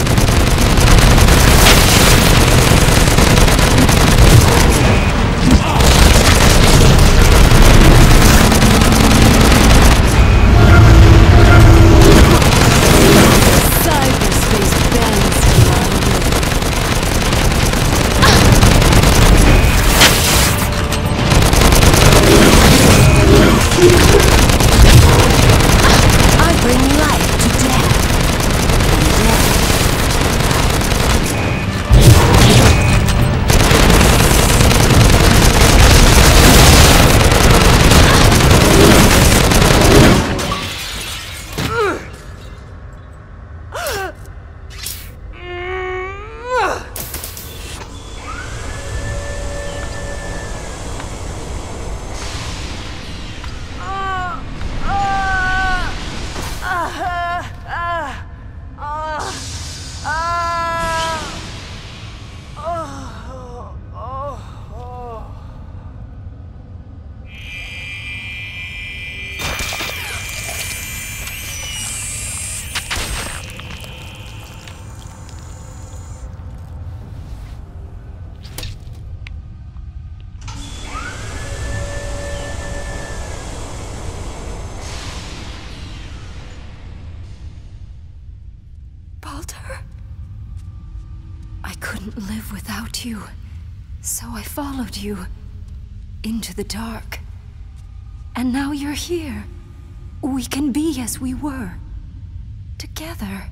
I couldn't live without you, so I followed you into the dark. And now you're here. We can be as we were, together.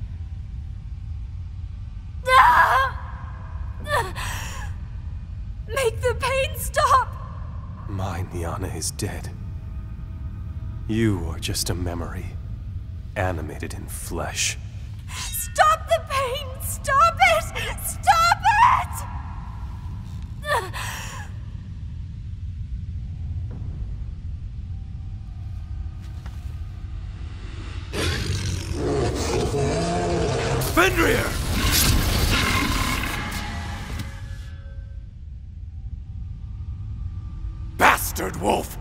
Make the pain stop! My Niana is dead. You are just a memory, animated in flesh. Stop the pain! Stop it! Stop it! Fenrir! Bastard wolf!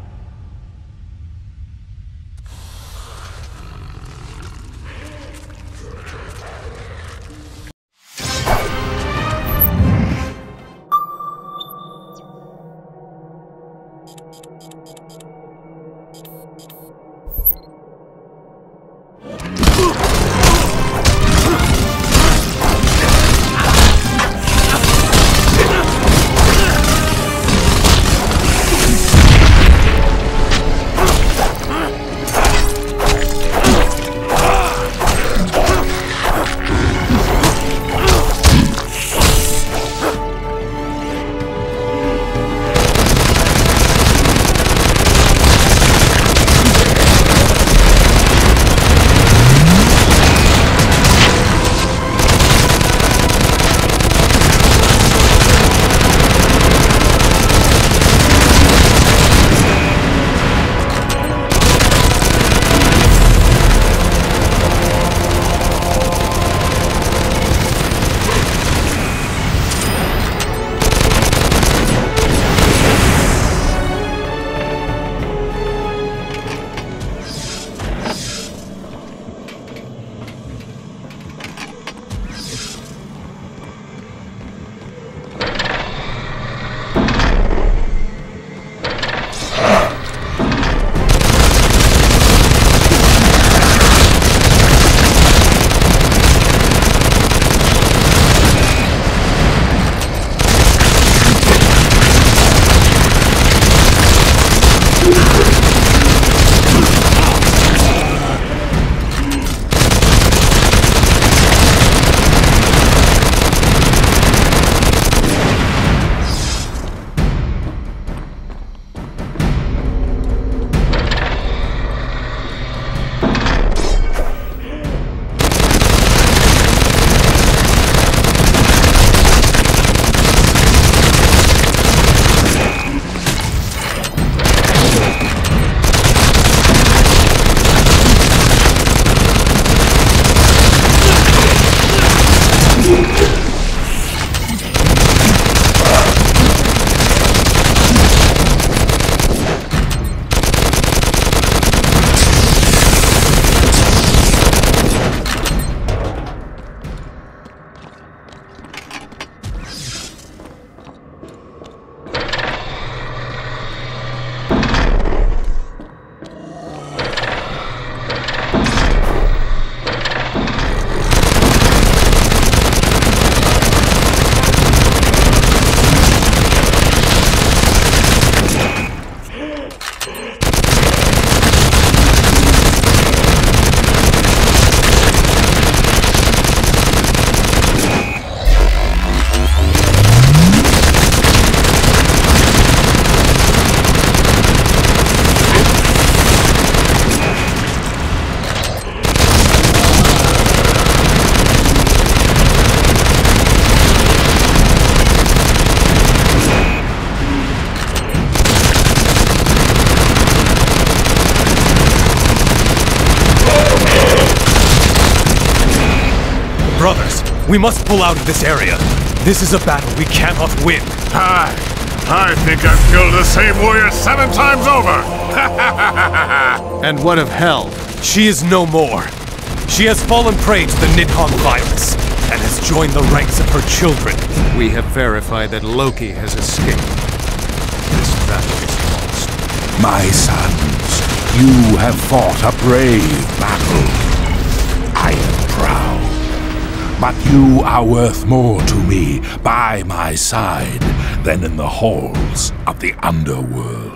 We must pull out of this area. This is a battle we cannot win. Hi. I think I've killed the same warrior seven times over! And what of Hel? She is no more. She has fallen prey to the Nidhogg virus, and has joined the ranks of her children. We have verified that Loki has escaped. This battle is lost. My sons, you have fought a brave battle. I am proud. But you are worth more to me by my side than in the halls of the underworld.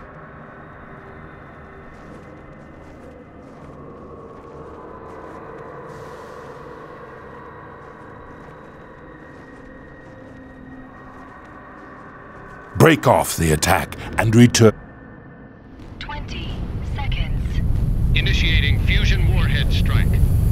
Break off the attack and return. Twenty seconds. Initiating fusion warhead strike.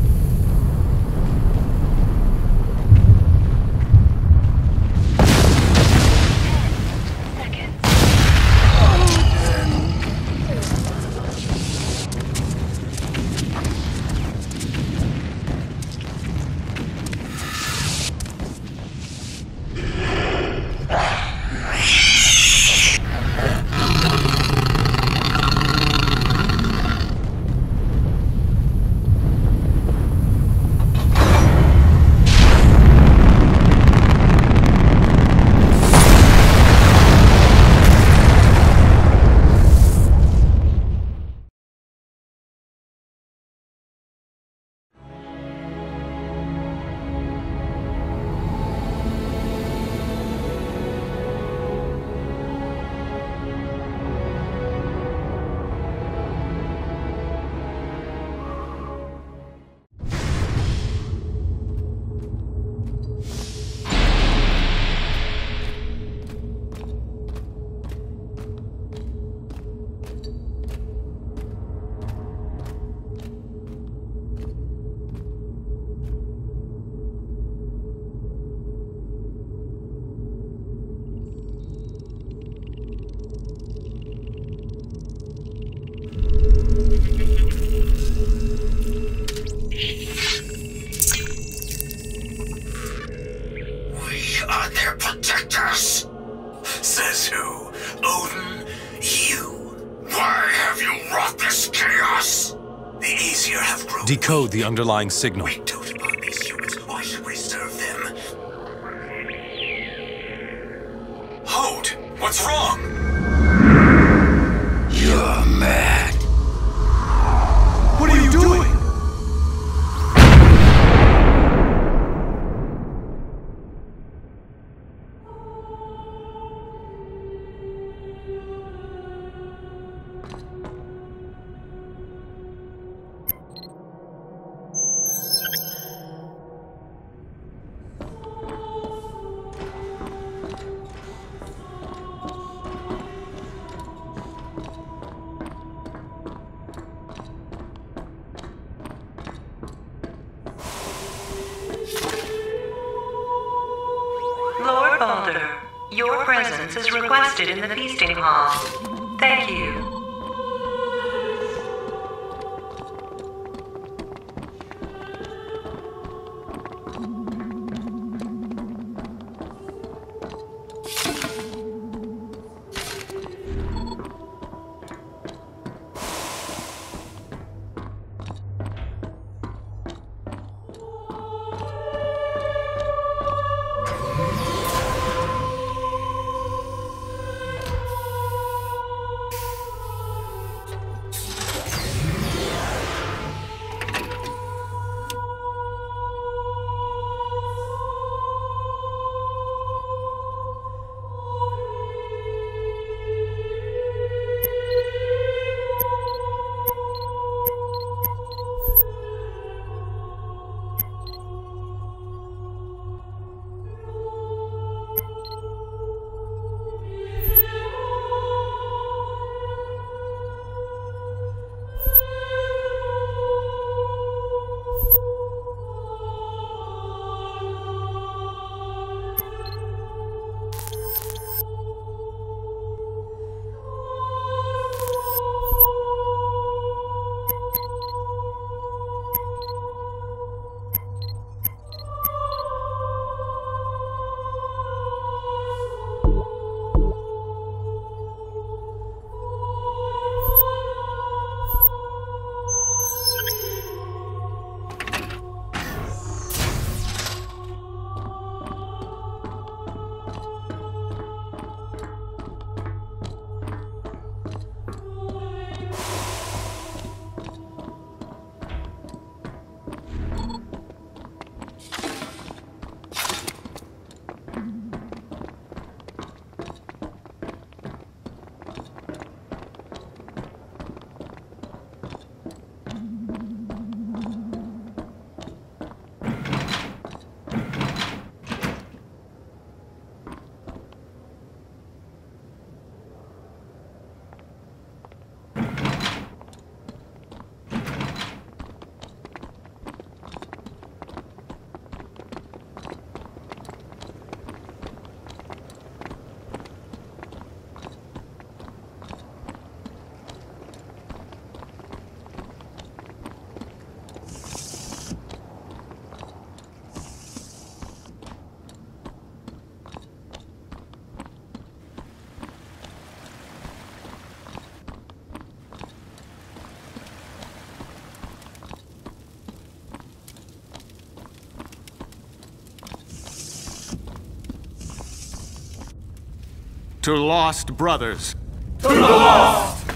Says who? Odin? You? Why have you wrought this chaos? The Aesir have grown. Decode the underlying signal. We dote upon these humans. Why should we serve them? Hold! What's wrong? You're mad. What are you doing? Lord Balder, your presence is requested in the feasting hall. Thank you. To lost brothers. To the lost!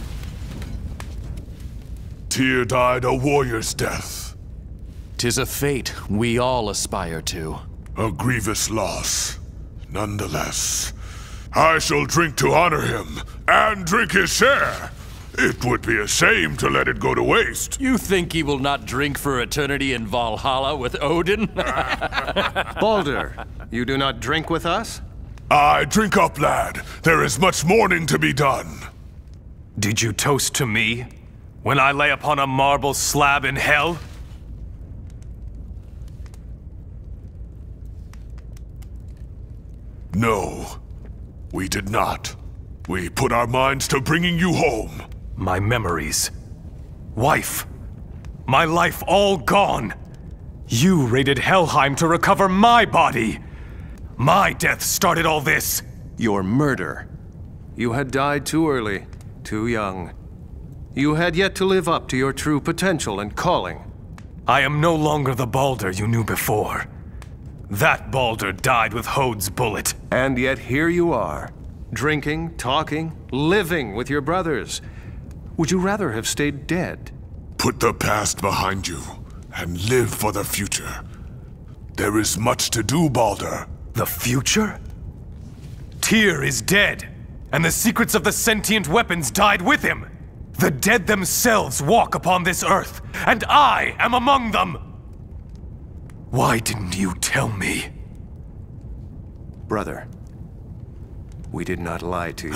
Tyr died a warrior's death. 'Tis a fate we all aspire to. A grievous loss. Nonetheless, I shall drink to honor him, and drink his share. It would be a shame to let it go to waste. You think he will not drink for eternity in Valhalla with Odin? Baldur, you do not drink with us? I drink up, lad. There is much mourning to be done. Did you toast to me when I lay upon a marble slab in hell? No, we did not. We put our minds to bringing you home. My memories. Wife. My life all gone. You raided Helheim to recover my body. My death started all this. Your murder. You had died too early, too young. You had yet to live up to your true potential and calling. I am no longer the Baldur you knew before. That Baldur died with Hode's bullet. And yet here you are, drinking, talking, living with your brothers. Would you rather have stayed dead? Put the past behind you, and live for the future. There is much to do, Baldur. The future? Tyr is dead, and the secrets of the sentient weapons died with him. The dead themselves walk upon this earth, and I am among them! Why didn't you tell me? Brother, we did not lie to you.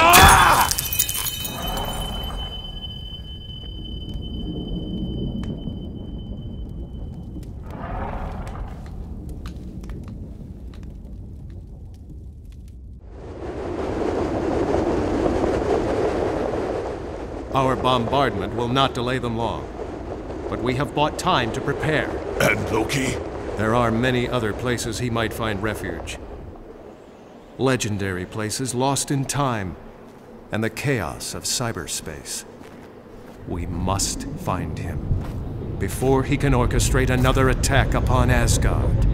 Our bombardment will not delay them long, but we have bought time to prepare. And Loki? There are many other places he might find refuge. Legendary places lost in time and the chaos of cyberspace. We must find him before he can orchestrate another attack upon Asgard.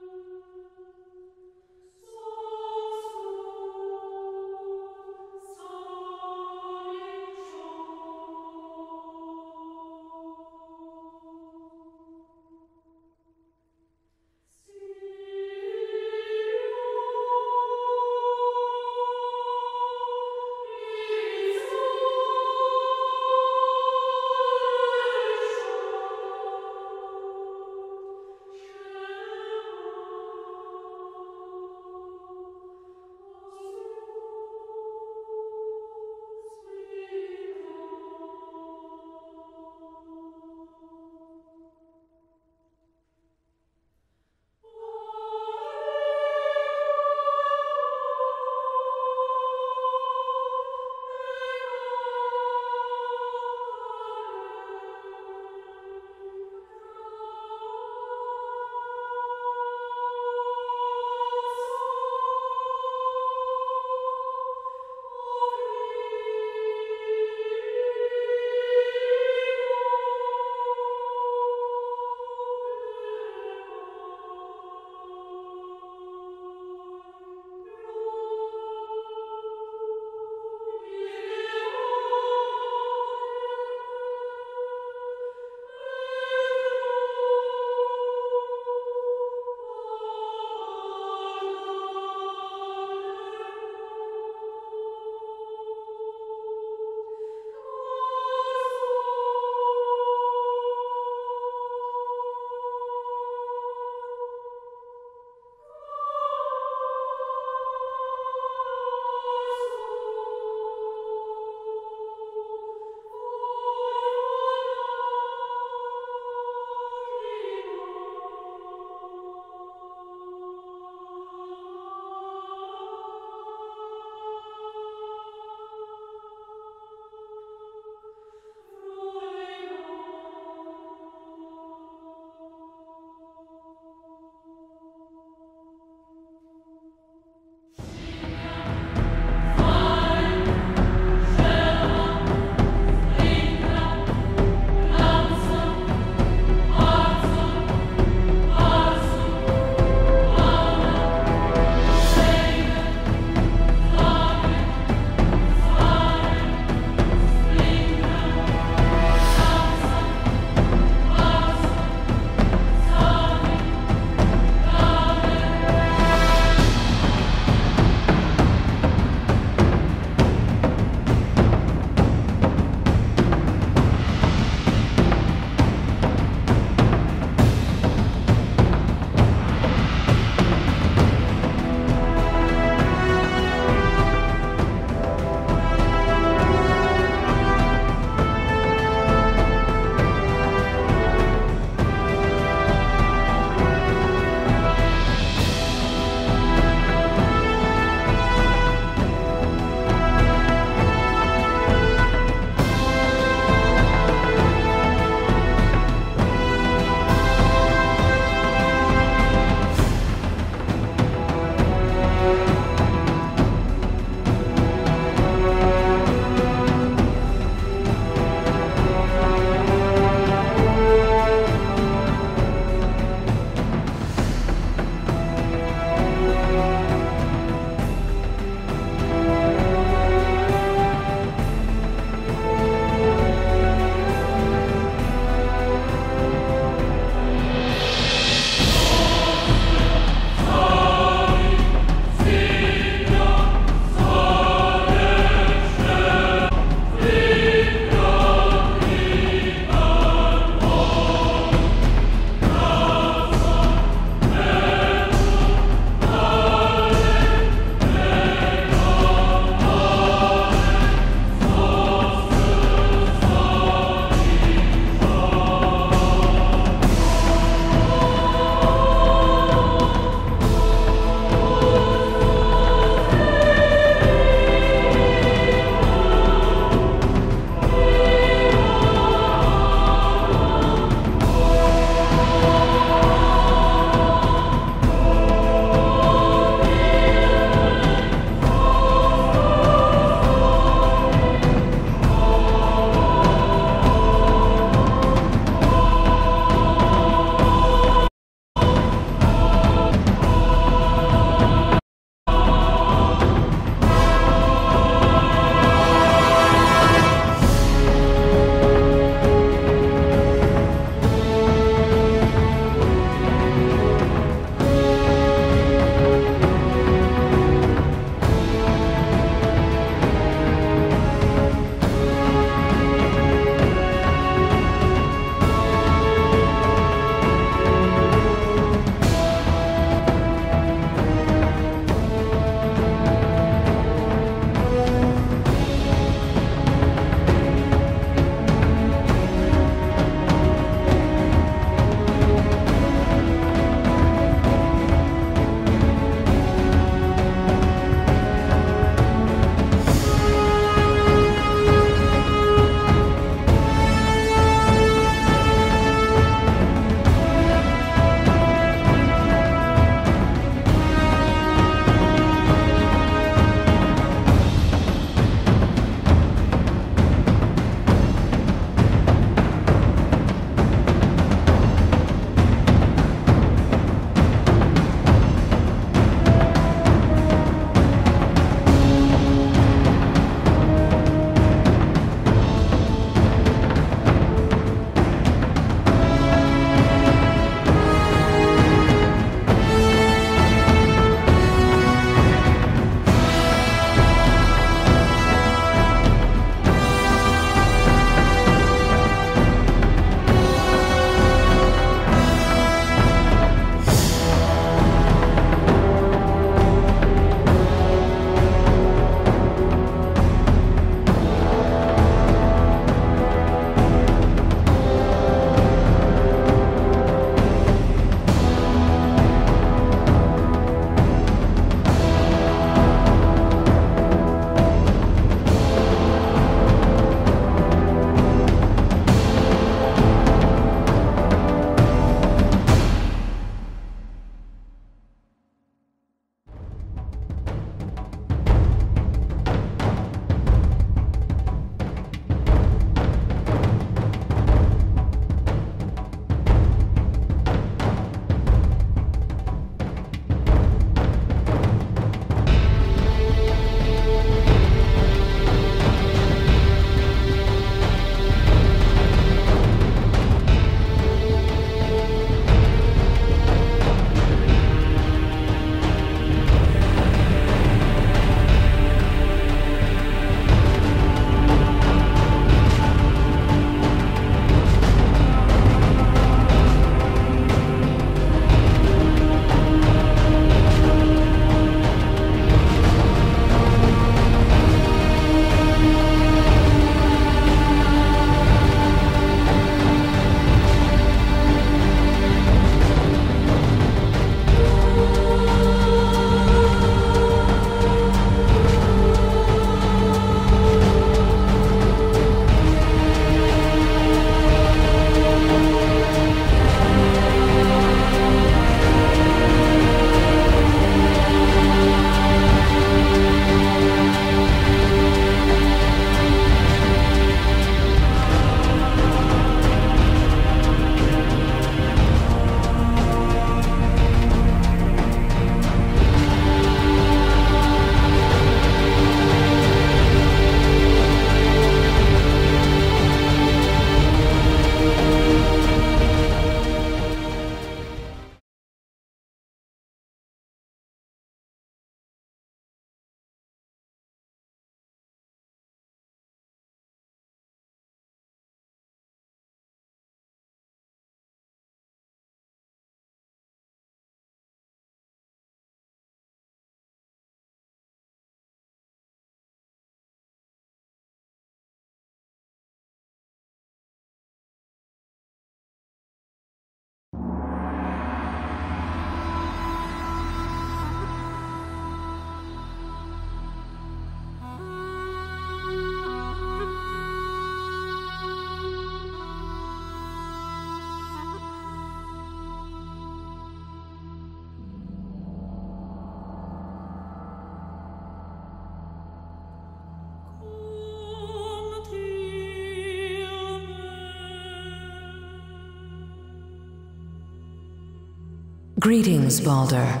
Greetings, Baldur.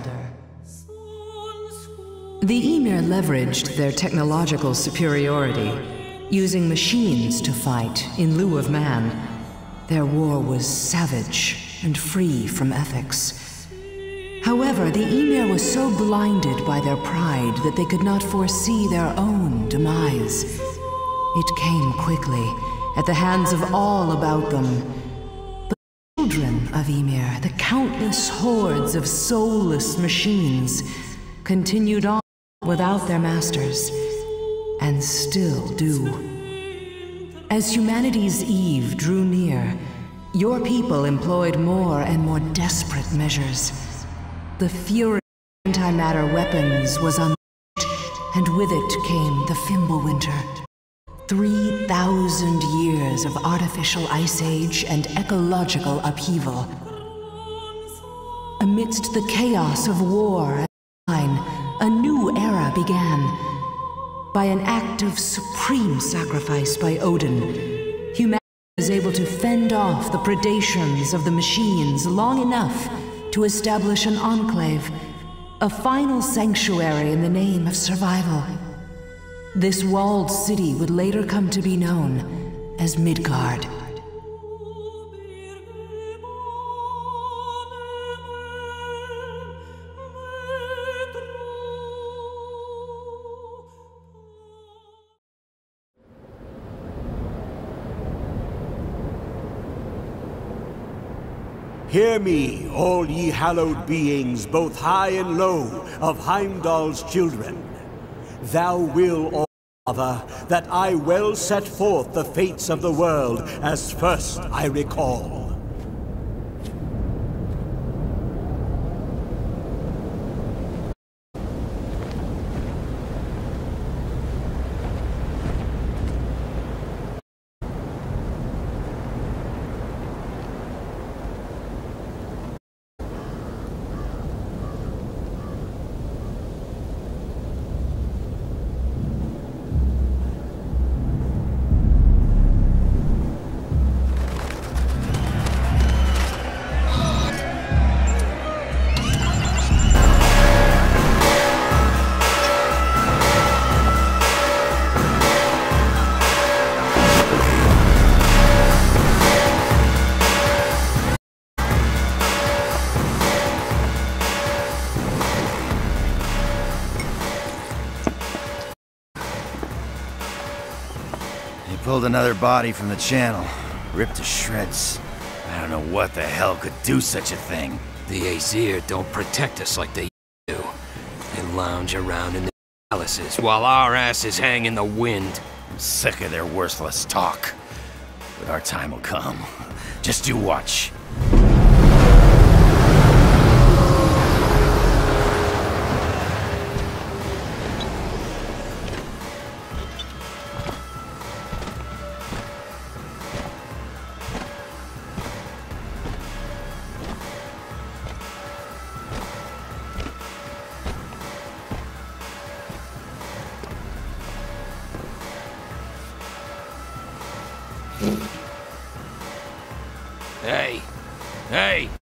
The Ymir leveraged their technological superiority, using machines to fight in lieu of man. Their war was savage and free from ethics. However, the Ymir was so blinded by their pride that they could not foresee their own demise. It came quickly, at the hands of all about them. But the children of Ymir, the countless hordes of soulless machines, continued on without their masters, and still do. As humanity's eve drew near, your people employed more and more desperate measures. The fury of antimatter weapons was unleashed, and with it came the Fimbulwinter. Three thousand years of artificial ice age and ecological upheaval. Amidst the chaos of war and decline, a new era began. By an act of supreme sacrifice by Odin, humanity was able to fend off the predations of the machines long enough to establish an enclave, a final sanctuary in the name of survival. This walled city would later come to be known as Midgard. Hear me, all ye hallowed beings, both high and low, of Heimdall's children. Thou will, O Father, that I well set forth the fates of the world, as first I recall. Pulled another body from the channel, ripped to shreds. I don't know what the hell could do such a thing. The Aesir don't protect us like they do. They lounge around in the palaces while our asses hang in the wind. I'm sick of their worthless talk. But our time will come. Just you watch. Hey! Hey!